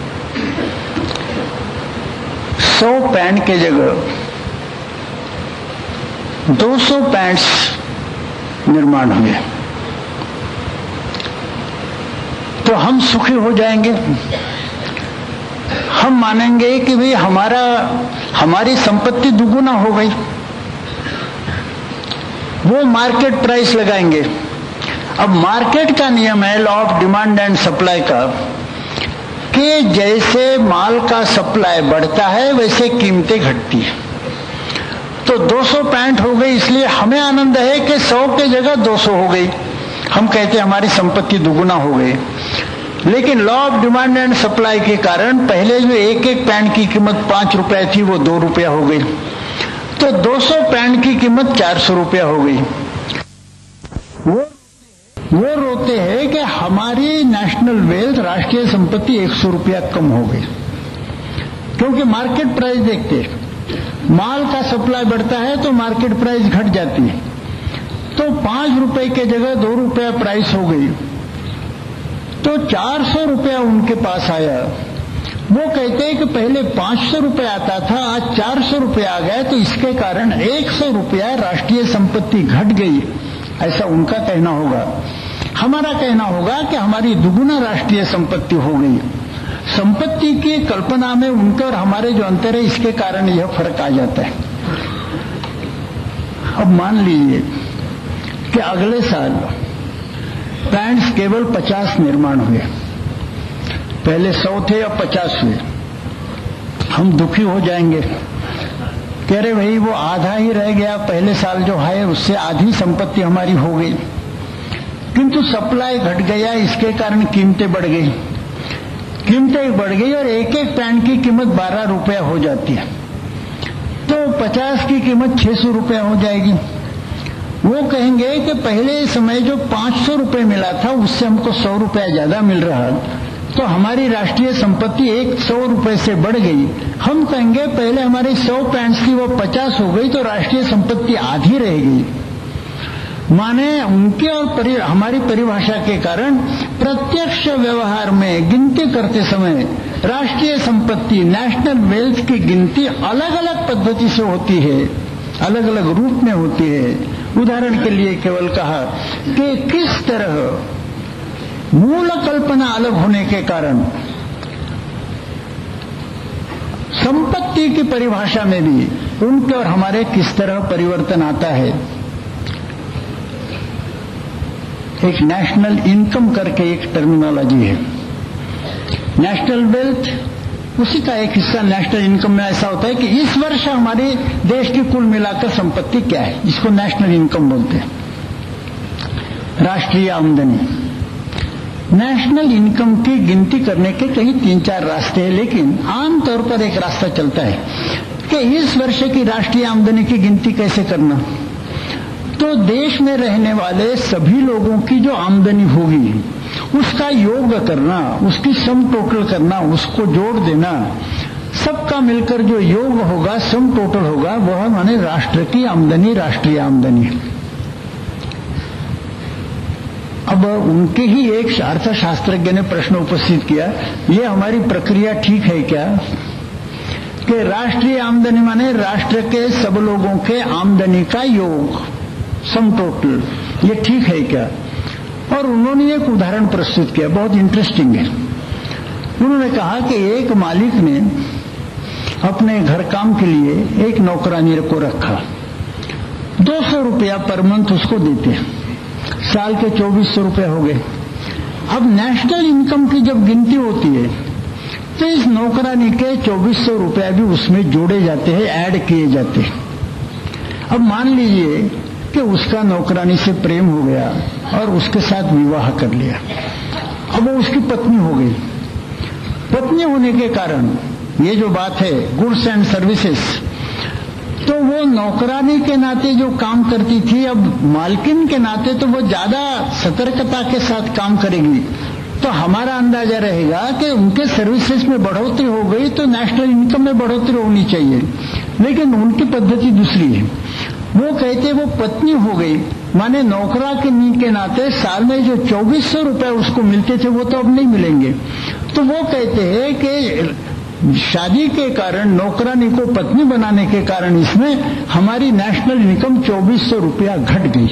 सौ पैंट के जगह दो सौ पैंट्स निर्माण हुए, तो हम सुखी हो जाएंगे। हम मानेंगे कि भाई हमारा हमारी संपत्ति दुगुना हो गई, वो मार्केट प्राइस लगाएंगे। अब मार्केट का नियम है, law of demand and supply का, कि जैसे माल का सप्लाई बढ़ता है वैसे कीमतें घटती है। तो दो सौ पैंट हो गई, इसलिए हमें आनंद है कि सौ के जगह दो सौ हो गई, हम कहते हैं हमारी संपत्ति दुगुना हो गई। लेकिन law of demand and supply के कारण पहले जो एक एक पैंट की कीमत पांच रुपए थी वो दो रुपया हो गई, तो दो सौ पैंट की कीमत चार सौ रुपया हो गई। वो वो रोते हैं कि हमारी नेशनल वेल्थ, राष्ट्रीय संपत्ति एक सौ रुपया कम हो गई, क्योंकि मार्केट प्राइस देखते हैं, माल का सप्लाई बढ़ता है तो मार्केट प्राइस घट जाती है। तो पांच रुपए के जगह दो रुपया प्राइस हो गई, तो चार सौ रुपया उनके पास आया। वो कहते हैं कि पहले पांच सौ रुपया आता था, आज चार सौ रुपया आ गया, तो इसके कारण एक सौ रुपया राष्ट्रीय संपत्ति घट गई, ऐसा उनका कहना होगा। हमारा कहना होगा कि हमारी दुगुना राष्ट्रीय संपत्ति हो गई। संपत्ति की कल्पना में उनके और हमारे जो अंतर है, इसके कारण यह फर्क आ जाता है। अब मान लीजिए कि अगले साल पैंट्स केवल पचास निर्माण हुए, पहले सौ थे अब पचास हुए। हम दुखी हो जाएंगे, कह रहे भाई वो आधा ही रह गया, पहले साल जो है उससे आधी संपत्ति हमारी हो गई, किंतु सप्लाई घट गया, इसके कारण कीमतें बढ़ गई। कीमतें बढ़ गई और एक एक पैंट की कीमत बारह रुपया हो जाती है, तो पचास की कीमत छह सौ रुपया हो जाएगी। वो कहेंगे कि पहले समय जो पांच सौ रुपये मिला था उससे हमको सौ रुपया ज्यादा मिल रहा, तो हमारी राष्ट्रीय संपत्ति एक सौ रुपये से बढ़ गई। हम कहेंगे पहले हमारी सौ पैंट्स थी वो पचास हो गई, तो राष्ट्रीय संपत्ति आधी रह गई। माने उनके और परि, हमारी परिभाषा के कारण प्रत्यक्ष व्यवहार में गिनती करते समय राष्ट्रीय संपत्ति, नेशनल वेल्थ की गिनती अलग अलग पद्धति से होती है, अलग अलग रूप में होती है। उदाहरण के लिए केवल कहा कि किस तरह मूल कल्पना अलग होने के कारण संपत्ति की परिभाषा में भी उनके और हमारे किस तरह परिवर्तन आता है। एक नेशनल इनकम करके एक टर्मिनोलॉजी है। नेशनल वेल्थ उसी का एक हिस्सा। नेशनल इनकम में ऐसा होता है कि इस वर्ष हमारे देश की कुल मिलाकर संपत्ति क्या है, इसको नेशनल इनकम बोलते हैं, राष्ट्रीय आमदनी। नेशनल इनकम की गिनती करने के कहीं तीन चार रास्ते हैं, लेकिन आमतौर पर एक रास्ता चलता है कि इस वर्ष की राष्ट्रीय आमदनी की गिनती कैसे करना। तो देश में रहने वाले सभी लोगों की जो आमदनी होगी उसका योग करना, उसकी सम टोटल करना, उसको जोड़ देना, सबका मिलकर जो योग होगा, सम टोटल होगा, वह माने राष्ट्र की आमदनी, राष्ट्रीय आमदनी। अब उनके ही एक अर्थशास्त्रज्ञ ने प्रश्न उपस्थित किया, ये हमारी प्रक्रिया ठीक है क्या कि राष्ट्रीय आमदनी माने राष्ट्र के सब लोगों के आमदनी का योग, सम टोटल, ये ठीक है क्या। और उन्होंने एक उदाहरण प्रस्तुत किया, बहुत इंटरेस्टिंग है। उन्होंने कहा कि एक मालिक ने अपने घर काम के लिए एक नौकरानी को रखा, दो सौ रुपया पर मंथ उसको देते, साल के चौबीस सौ रुपये हो गए। अब नेशनल इनकम की जब गिनती होती है तो इस नौकरानी के चौबीस सौ रुपया भी उसमें जोड़े जाते हैं, ऐड किए जाते हैं। अब मान लीजिए कि उसका नौकरानी से प्रेम हो गया और उसके साथ विवाह कर लिया, अब वो उसकी पत्नी हो गई। पत्नी होने के कारण ये जो बात है गुड्स एंड सर्विसेज, तो वो नौकरानी के नाते जो काम करती थी, अब मालकिन के नाते तो वो ज्यादा सतर्कता के साथ काम करेगी। तो हमारा अंदाजा रहेगा कि उनके सर्विसेज में बढ़ोतरी हो गई तो नेशनल इनकम में बढ़ोतरी होनी चाहिए, लेकिन उनकी पद्धति दूसरी है। वो कहते वो पत्नी हो गई, माने नौकरा के नी के नाते साल में जो चौबीस सौ रुपए उसको मिलते थे वो तो अब नहीं मिलेंगे। तो वो कहते हैं कि शादी के कारण, नौकरानी को पत्नी बनाने के कारण इसमें हमारी नेशनल इनकम चौबीस सौ रुपया घट गई।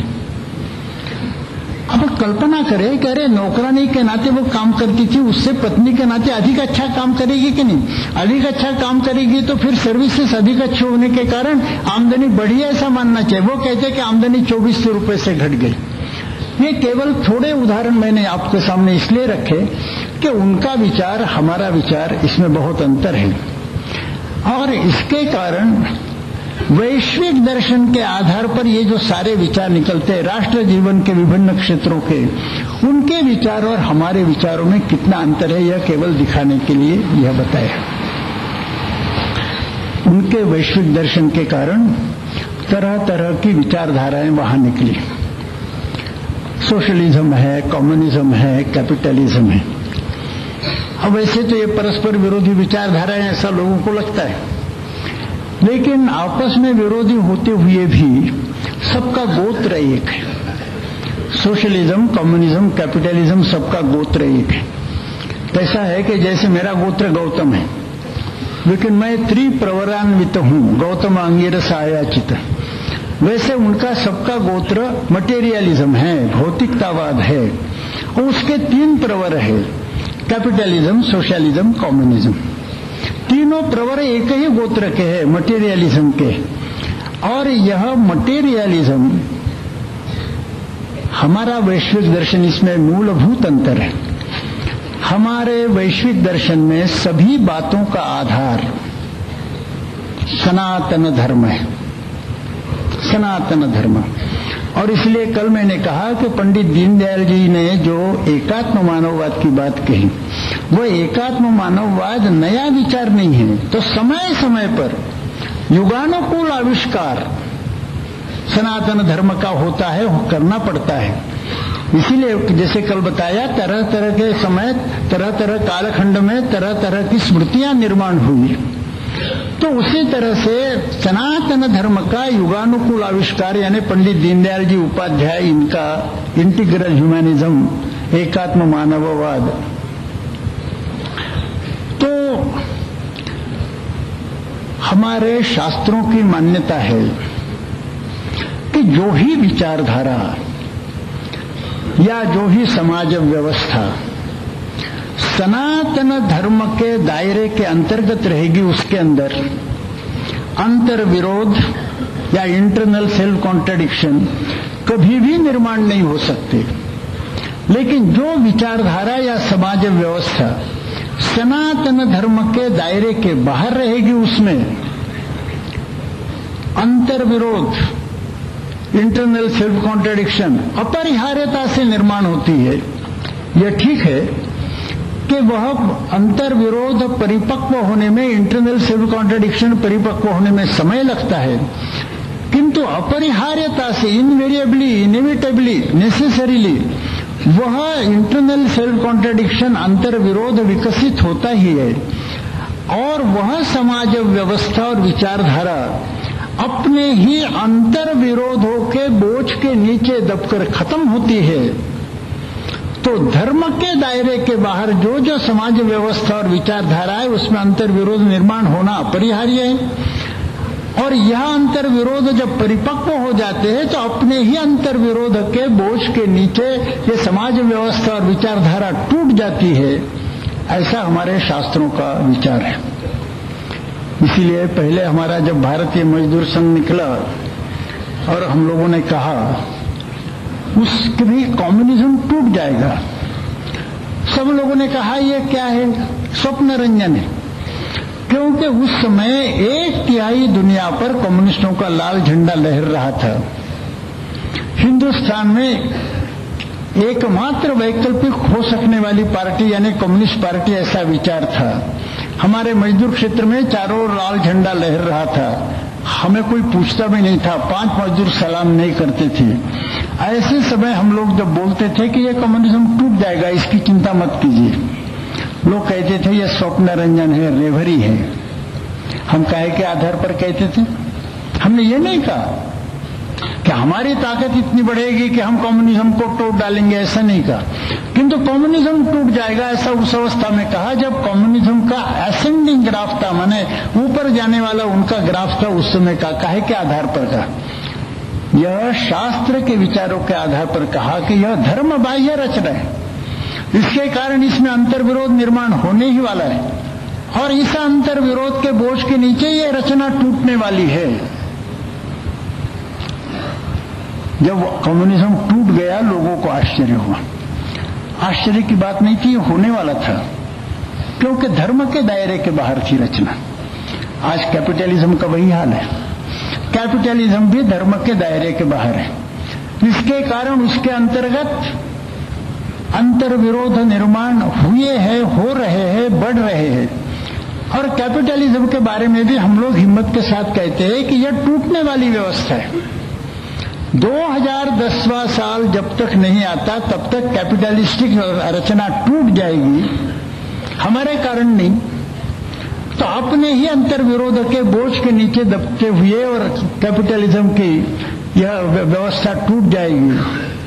अब कल्पना करें, कह रहे नौकरानी के नाते वो काम करती थी, उससे पत्नी के नाते अधिक अच्छा काम करेगी कि नहीं? अधिक अच्छा काम करेगी तो फिर सर्विसेज अधिक अच्छे होने के कारण आमदनी बढ़ी, ऐसा मानना चाहिए। वो कहते कि आमदनी चौबीस सौ रुपये से घट गई। ये केवल थोड़े उदाहरण मैंने आपके सामने इसलिए रखे कि उनका विचार, हमारा विचार, इसमें बहुत अंतर है। और इसके कारण वैश्विक दर्शन के आधार पर ये जो सारे विचार निकलते हैं राष्ट्र जीवन के विभिन्न क्षेत्रों के, उनके विचार और हमारे विचारों में कितना अंतर है, यह केवल दिखाने के लिए यह बताया। उनके वैश्विक दर्शन के कारण तरह तरह की विचारधाराएं वहां निकली। सोशलिज्म है, कम्युनिज्म है, कैपिटलिज्म है। अब वैसे तो ये परस्पर विरोधी विचारधाराएं ऐसा लोगों को लगता है, लेकिन आपस में विरोधी होते हुए भी सबका गोत्र एक है। सोशलिज्म, कम्युनिज्म, कैपिटलिज्म सबका गोत्र एक है। ऐसा है कि जैसे मेरा गोत्र गौतम है, लेकिन मैं त्रिप्रवरान्वित हूं, गौतम अंगिरस आयाचित, वैसे उनका सबका गोत्र मटेरियलिज्म है, भौतिकतावाद है। और उसके तीन प्रवर है, कैपिटलिज्म, सोशलिज्म, कम्युनिज्म। तीनों प्रवर एक ही गोत्र के हैं, मटेरियलिज्म के। और यह मटेरियलिज्म हमारा वैश्विक दर्शन, इसमें मूलभूत अंतर है। हमारे वैश्विक दर्शन में सभी बातों का आधार सनातन धर्म है, सनातन धर्म। और इसलिए कल मैंने कहा कि पंडित दीनदयाल जी ने जो एकात्म मानववाद की बात कही, वो एकात्म मानववाद नया विचार नहीं है, तो समय समय पर युगानुकूल आविष्कार सनातन धर्म का होता है, वो करना पड़ता है। इसीलिए जैसे कल बताया, तरह तरह के समय, तरह तरह कालखंड में तरह तरह की स्मृतियां निर्माण हुई। तो उसी तरह से सनातन धर्म का युगानुकूल आविष्कार, यानी पंडित दीनदयाल जी उपाध्याय, इनका इंटीग्रल ह्यूमैनिज्म, एकात्म मानववाद। तो हमारे शास्त्रों की मान्यता है कि जो ही विचारधारा या जो ही समाज व्यवस्था सनातन धर्म के दायरे के अंतर्गत रहेगी, उसके अंदर अंतर विरोध या इंटरनल सेल्फ कॉन्ट्रडिक्शन कभी भी निर्माण नहीं हो सकते। लेकिन जो विचारधारा या समाज व्यवस्था सनातन धर्म के दायरे के बाहर रहेगी, उसमें अंतर विरोध, इंटरनल सेल्फ कॉन्ट्रडिक्शन अपरिहार्यता से निर्माण होती है। यह ठीक है कि वह अंतर विरोध परिपक्व होने में, इंटरनल सेल्फ कॉन्ट्रडिक्शन परिपक्व होने में समय लगता है, किंतु अपरिहार्यता से, इनवेरिएबली, इनएविटेबली, नेसेसरीली वह इंटरनल सेल्फ कॉन्ट्रडिक्शन, अंतर विरोध विकसित होता ही है। और वह समाज व्यवस्था और विचारधारा अपने ही अंतर विरोधों के बोझ के नीचे दबकर खत्म होती है। तो धर्म के दायरे के बाहर जो जो समाज व्यवस्था और विचारधारा है, उसमें अंतर विरोध निर्माण होना अपरिहार्य है। और यह अंतर विरोध जब परिपक्व हो जाते हैं, तो अपने ही अंतर विरोध के बोझ के नीचे ये समाज व्यवस्था और विचारधारा टूट जाती है। ऐसा हमारे शास्त्रों का विचार है। इसीलिए पहले हमारा जब भारतीय मजदूर संघ निकला और हम लोगों ने कहा उसके भी कम्युनिज्म टूट जाएगा, सब लोगों ने कहा ये क्या है, स्वप्न रंजन है। क्योंकि उस समय एक तिहाई दुनिया पर कम्युनिस्टों का लाल झंडा लहर रहा था। हिंदुस्तान में एकमात्र वैकल्पिक हो सकने वाली पार्टी यानी कम्युनिस्ट पार्टी, ऐसा विचार था। हमारे मजदूर क्षेत्र में चारों ओर लाल झंडा लहर रहा था, हमें कोई पूछता भी नहीं था, पांच मजदूर सलाम नहीं करते थे। ऐसे समय हम लोग जब बोलते थे कि ये कम्युनिज्म टूट जाएगा, इसकी चिंता मत कीजिए, लोग कहते थे ये स्वप्न रंजन है, रेवरी है। हम काहे के आधार पर कहते थे? हमने ये नहीं कहा कि हमारी ताकत इतनी बढ़ेगी कि हम कम्युनिज्म को तोड़ डालेंगे, ऐसा नहीं कहा। किंतु कम्युनिज्म टूट जाएगा ऐसा उस अवस्था में कहा जब कम्युनिज्म का असेंडिंग ग्राफ था, माने ऊपर जाने वाला उनका ग्राफ था। उस समय का काहे के आधार पर कहा? यह शास्त्र के विचारों के आधार पर कहा कि यह धर्म बाह्य रचना है, इसके कारण इसमें अंतर विरोध निर्माण होने ही वाला है, और इस अंतर विरोध के बोझ के नीचे यह रचना टूटने वाली है। जब कम्युनिज्म टूट गया, लोगों को आश्चर्य हुआ। आश्चर्य की बात नहीं थी, होने वाला था, क्योंकि धर्म के दायरे के बाहर थी रचना। आज कैपिटलिज्म का वही हाल है, कैपिटलिज्म भी धर्म के दायरे के बाहर है। इसके कारण उसके अंतर्गत अंतर विरोध निर्माण हुए हैं, हो रहे हैं, बढ़ रहे हैं। और कैपिटलिज्म के बारे में भी हम लोग हिम्मत के साथ कहते हैं कि यह टूटने वाली व्यवस्था है। दो हज़ार दसवां साल जब तक नहीं आता तब तक कैपिटलिस्टिक रचना टूट जाएगी, हमारे कारण नहीं। तो अपने ही अंतर्विरोध के बोझ के नीचे दबते हुए और कैपिटलिज्म की यह व्यवस्था टूट जाएगी।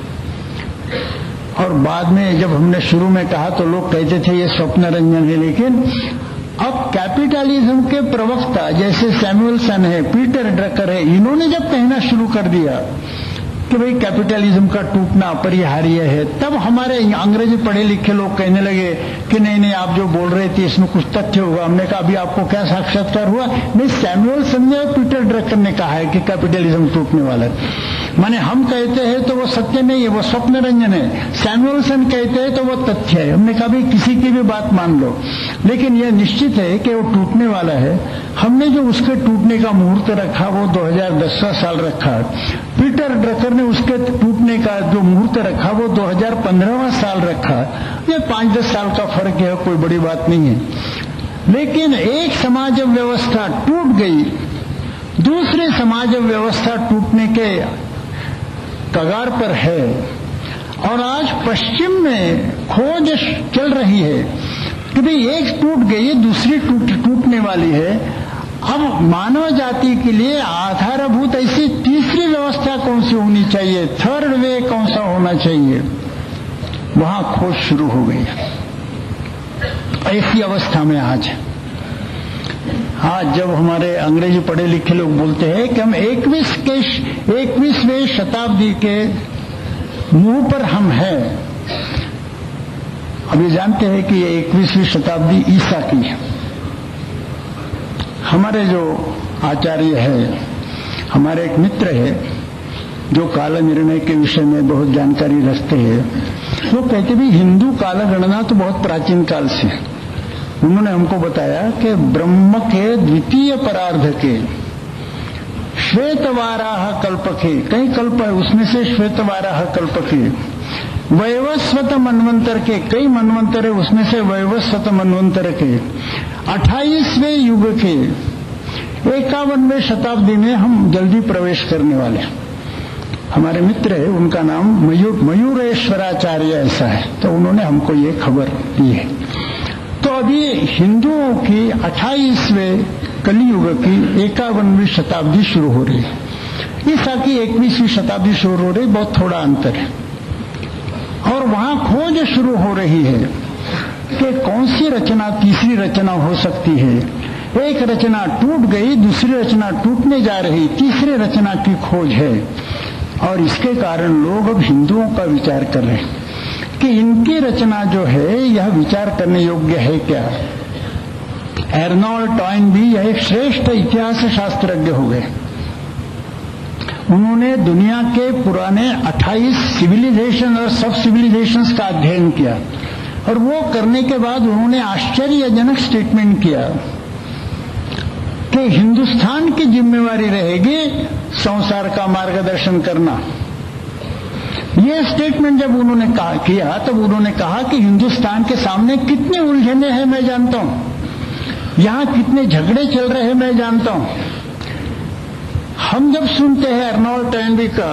और बाद में जब हमने शुरू में कहा तो लोग कहते थे ये स्वप्न रंजन है, लेकिन अब कैपिटलिज्म के प्रवक्ता जैसे सैमुअलसन है, पीटर ड्रकर है, इन्होंने जब कहना शुरू कर दिया कि भाई कैपिटलिज्म का टूटना अपरिहार्य है, तब हमारे अंग्रेजी पढ़े लिखे लोग कहने लगे कि नहीं नहीं आप जो बोल रहे थे इसमें कुछ तथ्य होगा। हमने कहा अभी आपको क्या साक्षात्कार हुआ? नहीं, सैमुअलसन ने और पीटर ड्रकर ने कहा है कि कैपिटलिज्म टूटने वाला है। माने हम कहते हैं तो वो सत्य नहीं है, वो स्वप्न रंजन है। सैमुअलसन कहते हैं तो वो तथ्य है। हमने कहा भाई किसी की भी बात मान लो, लेकिन यह निश्चित है कि वो टूटने वाला है। हमने जो उसके टूटने का मुहूर्त रखा वो दो हज़ार दसवां साल रखा। पीटर ड्रकर ने उसके टूटने का जो मुहूर्त रखा वो दो हज़ार पंद्रहवां साल रखा। ये पांच दस साल का फर्क है, कोई बड़ी बात नहीं है। लेकिन एक समाज व्यवस्था टूट गई, दूसरी समाज व्यवस्था टूटने के कगार पर है। और आज पश्चिम में खोज चल रही है कि भाई एक टूट गई, दूसरी टूट टूटने वाली है। अब मानव जाति के लिए आधारभूत ऐसी तीसरी व्यवस्था कौन सी होनी चाहिए, थर्ड वे कौन सा होना चाहिए, वहां खोज शुरू हो गई। ऐसी अवस्था में आज है। आज जब हमारे अंग्रेजी पढ़े लिखे लोग बोलते हैं कि हम इक्कीस के इक्कीसवें शताब्दी के मुंह पर हम हैं, अभी जानते हैं कि ये इक्कीसवीं शताब्दी ईसा की है। हमारे जो आचार्य है, हमारे एक मित्र है जो काल निर्णय के विषय में बहुत जानकारी रखते हैं, वो कहते भी हिंदू काल गणना तो बहुत प्राचीन काल से। उन्होंने हमको बताया कि ब्रह्म के द्वितीय परार्ध के श्वेतवाराह कल्प के, कई कल्प है उसमें से श्वेतवाराह कल्प के, वैवस्वत मनवंतर के, कई मनवंतर है उसमें से वैवस्वत मनवंतर के, अट्ठाईसवें युग के इक्यावनवें शताब्दी में हम जल्दी प्रवेश करने वाले। हमारे मित्र है, उनका नाम मयूर मयूरेश्वराचार्य ऐसा है, तो उन्होंने हमको ये खबर दी है। तो अभी हिंदुओं की अट्ठाईसवें कलियुग की इक्यावनवीं शताब्दी शुरू हो रही है, ईसा की इक्कीसवीं शताब्दी शुरू हो रही, बहुत थोड़ा अंतर है। और वहां खोज शुरू हो रही है कि कौन सी रचना तीसरी रचना हो सकती है। एक रचना टूट गई, दूसरी रचना टूटने जा रही, तीसरी रचना की खोज है। और इसके कारण लोग अब हिंदुओं का विचार कर रहे हैं कि इनकी रचना जो है यह विचार करने योग्य है क्या। एर्नोल्ड टॉयनबी यह एक श्रेष्ठ इतिहास शास्त्रज्ञ हो गए। उन्होंने दुनिया के पुराने अट्ठाईस सिविलाइजेशन और सब सिविलाइजेशंस का अध्ययन किया, और वो करने के बाद उन्होंने आश्चर्यजनक स्टेटमेंट किया कि हिंदुस्तान की जिम्मेवारी रहेगी संसार का मार्गदर्शन करना। ये स्टेटमेंट जब उन्होंने कहा किया तब उन्होंने कहा कि हिंदुस्तान के सामने कितने उलझने हैं मैं जानता हूं, यहां कितने झगड़े चल रहे हैं मैं जानता हूं। हम जब सुनते हैं अर्नोल्ड टॉयनबी का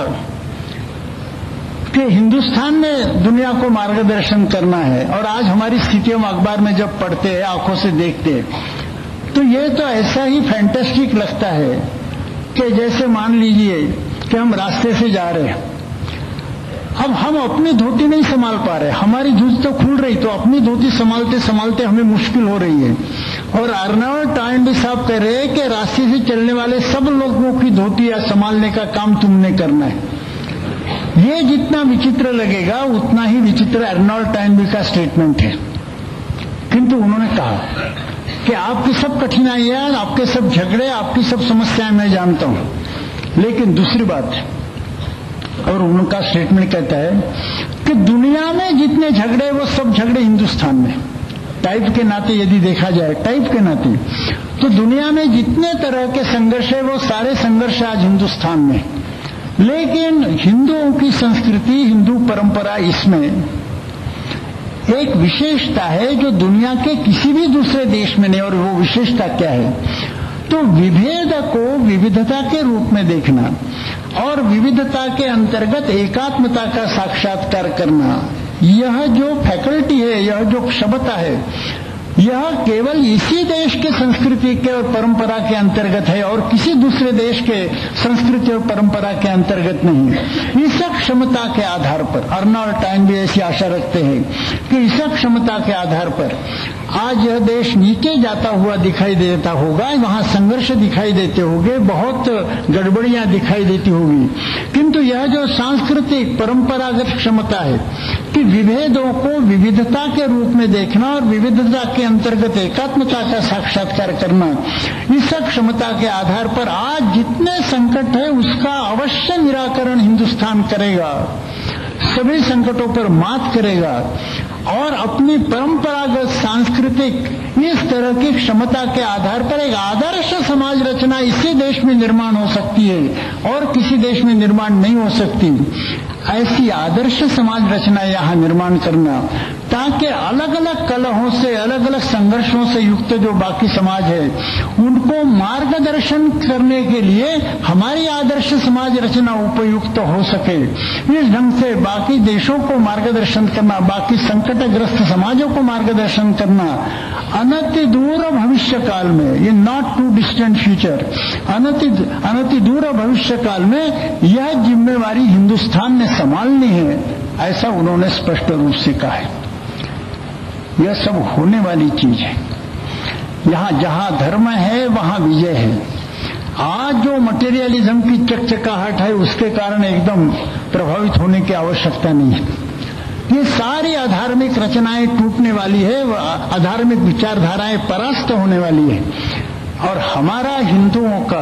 कि हिंदुस्तान में दुनिया को मार्गदर्शन करना है, और आज हमारी स्थितियों में अखबार में जब पढ़ते हैं, आंखों से देखते हैं, तो ये तो ऐसा ही फैंटास्टिक लगता है कि जैसे मान लीजिए कि हम रास्ते से जा रहे हैं, अब हम अपनी धोती नहीं संभाल पा रहे, हमारी जूझ तो खुल रही, तो अपनी धोती संभालते संभालते हमें मुश्किल हो रही है। और अर्नोल्ड टॉयनबी साहब कह रहे हैं कि रास्ते से चलने वाले सब लोगों की धोती या संभालने का काम तुमने करना है। ये जितना विचित्र लगेगा उतना ही विचित्र अर्नोल्ड टॉयनबी का स्टेटमेंट है। किंतु उन्होंने कहा कि आपकी सब कठिनाइयां, आपके सब झगड़े, आपकी सब समस्याएं मैं जानता हूं, लेकिन दूसरी बात है, और उनका स्टेटमेंट कहता है कि दुनिया में जितने झगड़े वो सब झगड़े हिंदुस्तान में, टाइप के नाते यदि देखा जाए, टाइप के नाते, तो दुनिया में जितने तरह के संघर्ष है वो सारे संघर्ष आज हिंदुस्तान में। लेकिन हिंदुओं की संस्कृति, हिंदू परंपरा इसमें एक विशेषता है जो दुनिया के किसी भी दूसरे देश में नहीं, और वो विशेषता क्या है? तो विभेद को विविधता के रूप में देखना और विविधता के अंतर्गत एकात्मता का साक्षात्कार करना, यह जो फैकल्टी है, यह जो क्षमता है, यह केवल इसी देश के संस्कृति के और परंपरा के अंतर्गत है और किसी दूसरे देश के संस्कृति और परंपरा के अंतर्गत नहीं। इस क्षमता के आधार पर अर्नोल्ड टॉइन भी ऐसी आशा रखते हैं कि इस क्षमता के आधार पर आज यह देश नीचे जाता हुआ दिखाई देता होगा, वहां संघर्ष दिखाई देते होंगे, बहुत गड़बड़ियां दिखाई देती होगी, किंतु यह जो सांस्कृतिक परंपरागत क्षमता है कि विभेदों को विविधता के रूप में देखना और विविधता के अंतर्गत एकात्मता का साक्षात्कार करना, इस क्षमता के आधार पर आज जितने संकट है उसका अवश्य निराकरण हिंदुस्तान करेगा, सभी संकटों पर मात करेगा और अपनी परंपरागत सांस्कृतिक इस तरह की क्षमता के आधार पर एक आदर्श समाज रचना इसी देश में निर्माण हो सकती है और किसी देश में निर्माण नहीं हो सकती। ऐसी आदर्श समाज रचना यहाँ निर्माण करना, ताकि अलग अलग कलहों से, अलग अलग संघर्षों से युक्त जो बाकी समाज है उनको मार्गदर्शन करने के लिए हमारी आदर्श समाज रचना उपयुक्त हो सके। इस ढंग से बाकी देशों को मार्गदर्शन करना, बाकी संकटग्रस्त समाजों को मार्गदर्शन करना, अनति दूर भविष्य काल में, ये नॉट टू डिस्टेंट फ्यूचर, अनति अनति दूर भविष्य काल में यह जिम्मेवारी हिंदुस्तान ने संभालनी है, ऐसा उन्होंने स्पष्ट रूप से कहा है। यह सब होने वाली चीज है। यहां जहां धर्म है वहां विजय है। आज जो मटेरियलिज्म की चकचकाहट है उसके कारण एकदम प्रभावित होने की आवश्यकता नहीं है। ये सारी अधार्मिक रचनाएं टूटने वाली है, अधार्मिक विचारधाराएं परास्त होने वाली है और हमारा हिंदुओं का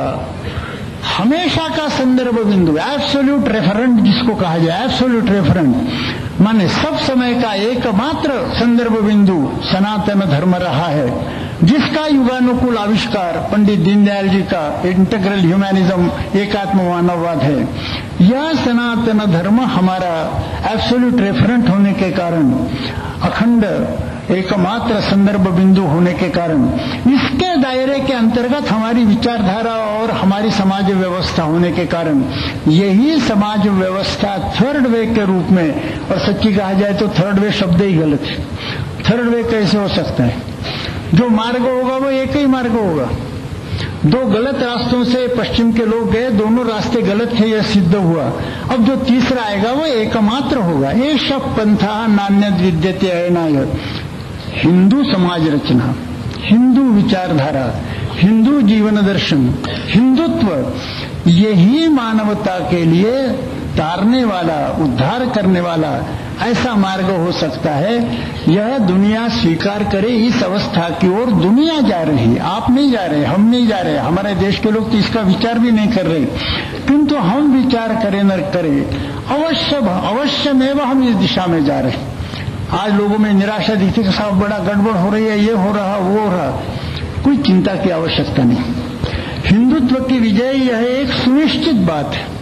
हमेशा का संदर्भ बिंदु, एब्सोल्यूट रेफरेंट जिसको कहा जाए, एब्सोल्यूट रेफरेंट माने सब समय का एकमात्र संदर्भ बिंदु सनातन धर्म रहा है, जिसका युगानुकूल आविष्कार पंडित दीनदयाल जी का इंटीग्रल ह्यूमैनिज्म, एकात्म मानववाद है। यह सनातन धर्म हमारा एब्सोल्यूट रेफरेंट होने के कारण, अखंड एकमात्र संदर्भ बिंदु होने के कारण, इसके दायरे के अंतर्गत हमारी विचारधारा और हमारी समाज व्यवस्था होने के कारण, यही समाज व्यवस्था थर्ड वे के रूप में, और सच्ची कहा जाए तो थर्ड वे शब्द ही गलत है। थर्ड वे कैसे हो सकता है? जो मार्ग होगा वो एक ही मार्ग होगा। दो गलत रास्तों से पश्चिम के लोग गए, दोनों रास्ते गलत थे, यह सिद्ध हुआ। अब जो तीसरा आएगा वो एकमात्र होगा। एष पंथा नान्यद् विद्यते अयनाय। हिंदू समाज रचना, हिंदू विचारधारा, हिंदू जीवन दर्शन, हिंदुत्व, यही मानवता के लिए तारने वाला, उद्धार करने वाला ऐसा मार्ग हो सकता है। यह दुनिया स्वीकार करे। इस अवस्था की ओर दुनिया जा रही, आप नहीं जा रहे, हम नहीं जा रहे, हमारे देश के लोग तो इसका विचार भी नहीं कर रहे, किंतु हम विचार करें न करें, अवश्य अवश्य में हम इस दिशा में जा रहे। आज लोगों में निराशा दिखती कि साहब बड़ा गड़बड़ हो रही है, ये हो रहा वो हो रहा, कोई चिंता की आवश्यकता नहीं। हिंदुत्व की विजय यह एक सुनिश्चित बात है।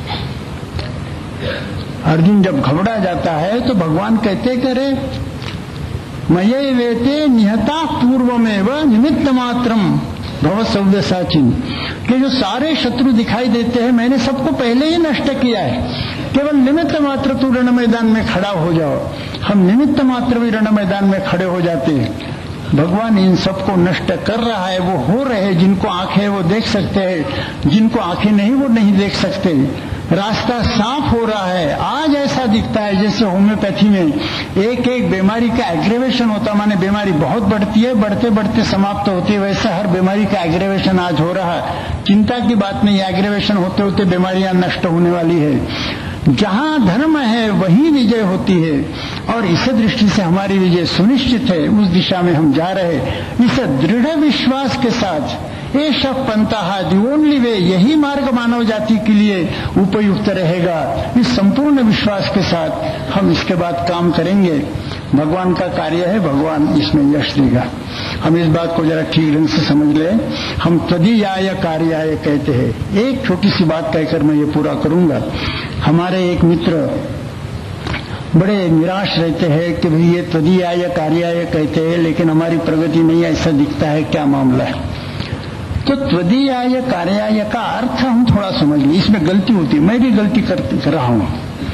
अर्जुन जब घबरा जाता है तो भगवान कहते करे मये वेते निहता पूर्वमेव निमित्त मात्रम भव सव्यसाचिन, कि जो सारे शत्रु दिखाई देते हैं मैंने सबको पहले ही नष्ट किया है, केवल निमित्त मात्र तू रण मैदान में खड़ा हो जाओ। हम निमित्त मात्र भी रण मैदान में खड़े हो जाते हैं। भगवान इन सबको नष्ट कर रहा है, वो हो रहे हैं। जिनको आंखें है वो देख सकते हैं, जिनको आंखें नहीं वो नहीं देख सकते। रास्ता साफ हो रहा है। आज ऐसा दिखता है जैसे होम्योपैथी में एक एक बीमारी का एग्रेवेशन होता, माने बीमारी बहुत बढ़ती है, बढ़ते बढ़ते समाप्त होती है, वैसे हर बीमारी का एग्रेवेशन आज हो रहा है। चिंता की बात नहीं, एग्रेवेशन होते होते बीमारियां नष्ट होने वाली है। जहां धर्म है वहीं विजय होती है और इस दृष्टि से हमारी विजय सुनिश्चित है। उस दिशा में हम जा रहे, इस दृढ़ विश्वास के साथ एष पंथा दी ओनली वे, यही मार्ग मानव जाति के लिए उपयुक्त रहेगा। इस संपूर्ण विश्वास के साथ हम इसके बाद काम करेंगे। भगवान का कार्य है, भगवान इसमें यश देगा। हम इस बात को जरा ठीक ढंग से समझ लें। हम तदीयाय कार्याय कहते हैं। एक छोटी सी बात कहकर मैं ये पूरा करूंगा। हमारे एक मित्र बड़े निराश रहते हैं कि भाई ये त्वदीयाय कार्याय कहते हैं, लेकिन हमारी प्रगति नहीं, ऐसा दिखता है, क्या मामला है। तो त्वदीयाय कार्याय का अर्थ हम थोड़ा समझ लें, इसमें गलती होती है, मैं भी गलती कर, कर रहा हूं।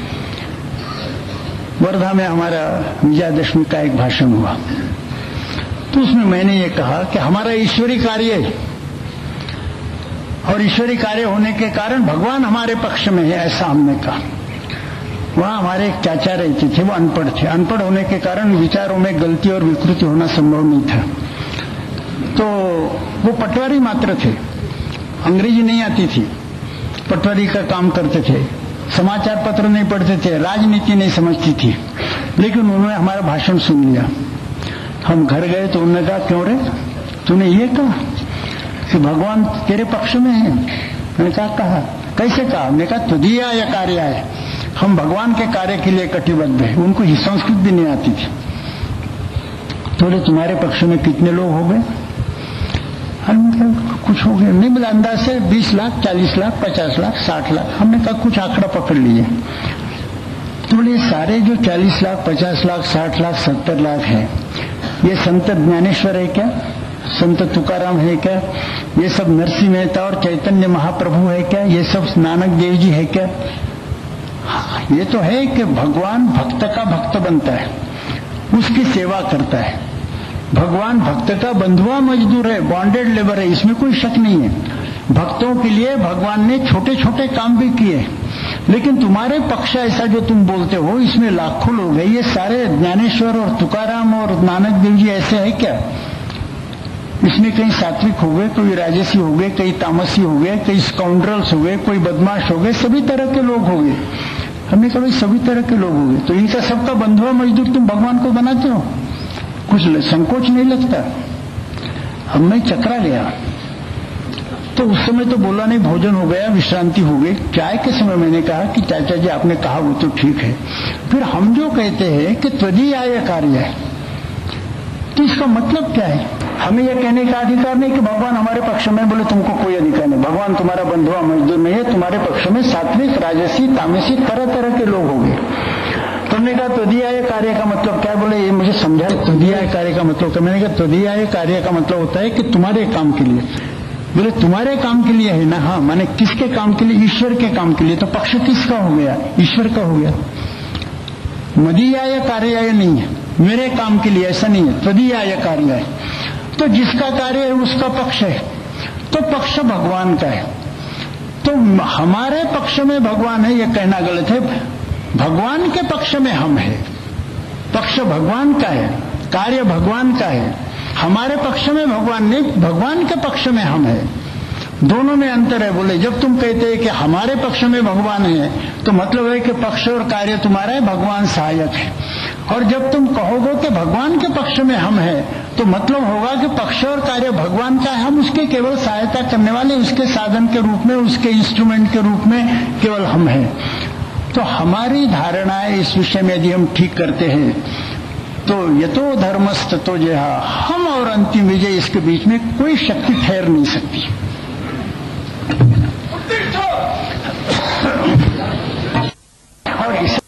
वर्धा में हमारा विजयादशमी का एक भाषण हुआ, तो उसमें मैंने ये कहा कि हमारा ईश्वरी कार्य है, और ईश्वरी कार्य होने के कारण भगवान हमारे पक्ष में है, ऐसा हमने कहा। वहां हमारे एक चाचा रहते थे, वो अनपढ़ थे। अनपढ़ होने के कारण विचारों में गलती और विकृति होना संभव नहीं था। तो वो पटवारी मात्र थे, अंग्रेजी नहीं आती थी, पटवारी का काम करते थे, समाचार पत्र नहीं पढ़ते थे, राजनीति नहीं समझती थी, लेकिन उन्होंने हमारा भाषण सुन लिया। हम घर गए तो उन्होंने कहा, क्यों रे, तूने ये कहा कि भगवान तेरे पक्ष में है? मैंने कहा, कहा कैसे कहा? हमने कहा त्वदीयाय कार्याय, हम भगवान के कार्य के लिए कटिबद्ध है। उनको ही संस्कृत भी नहीं आती थी। बोले तुम्हारे पक्ष में कितने लोग हो गए? हमने कहा कुछ हो गए नहीं, बोला अंदाज से बीस लाख, चालीस लाख, पचास लाख, साठ लाख। हमने कहा कुछ आंकड़ा पकड़ लिए। तो बोले सारे जो चालीस लाख, पचास लाख, साठ लाख, सत्तर लाख है, ये संत ज्ञानेश्वर है क्या? संत तुकाराम है क्या? ये सब नरसिंह मेहता और चैतन्य महाप्रभु है क्या? ये सब नानक देव जी है क्या? ये तो है कि भगवान भक्त का भक्त बनता है, उसकी सेवा करता है। भगवान भक्त का बंधुआ मजदूर है, बॉन्डेड लेबर है, इसमें कोई शक नहीं है। भक्तों के लिए भगवान ने छोटे छोटे काम भी किए, लेकिन तुम्हारे पक्ष ऐसा जो तुम बोलते हो, इसमें लाखों लोग हैं। ये सारे ज्ञानेश्वर और तुकाराम और नानक देव जी ऐसे है क्या? इसमें कई सात्विक हो गए, कोई राजसी हो गए, कई तामसी हो गए, कई स्काउंड्रल्स हो गए, कोई बदमाश हो गए, सभी तरह के लोग हो गए। हमने कहा सभी तरह के लोग हो गए, तो इनका सबका बंधुआ मजदूर तुम भगवान को बनाते हो, कुछ संकोच नहीं लगता? अब मैं चकरा गया। तो उस समय तो बोला नहीं, भोजन हो गया, विश्रांति हो गई। चाय के समय मैंने कहा कि चाचा जी आपने कहा वो तो ठीक है, फिर हम जो कहते हैं कि त्वदीयाय कार्य है, तो इसका मतलब क्या है? हमें यह कहने का अधिकार नहीं कि भगवान हमारे पक्ष में। बोले तुमको कोई अधिकार नहीं, भगवान तुम्हारा बंधुआ मजदूर नहीं है, तुम्हारे पक्ष में सात्विक, राजसी, तामसी तरह तरह के लोग होंगे। तुमने कहा त्वदीयाय कार्य का मतलब क्या? बोले ये मुझे समझा। त्वदीयाय कार्य का मतलब क्या? मैंने कहा त्वदीयाय कार्य का मतलब होता है कि तुम्हारे काम के लिए। बोले तुम्हारे काम के लिए है ना? हाँ, माने किसके काम के लिए? ईश्वर के काम के लिए। तो पक्ष किसका हो गया? ईश्वर का हो गया। मदीयाय कार्याय नहीं है, मेरे काम के लिए, ऐसा नहीं है। त्वदीयाय कार्य है, तो जिसका कार्य है उसका पक्ष है, तो पक्ष भगवान का है। तो हमारे पक्ष में भगवान है यह कहना गलत है, भगवान के पक्ष में हम है। पक्ष भगवान का है, कार्य भगवान का है। हमारे पक्ष में भगवान नहीं, भगवान के पक्ष में हम है। दोनों में अंतर है। बोले जब तुम कहते हैं कि हमारे पक्ष में भगवान है, तो मतलब है कि पक्ष और कार्य तुम्हारा है, भगवान सहायक है। और जब तुम कहोगे कि भगवान के पक्ष में हम है, तो मतलब होगा कि पक्ष और कार्य भगवान का है, हम उसके केवल सहायता करने वाले, उसके साधन के रूप में, उसके इंस्ट्रूमेंट के रूप में केवल हम हैं। तो हमारी धारणाएं इस विषय में यदि हम ठीक करते हैं, तो यतो धर्मस्त तो जेहा, हम और अंतिम विजय, इसके बीच में कोई शक्ति ठहर नहीं सकती। और इस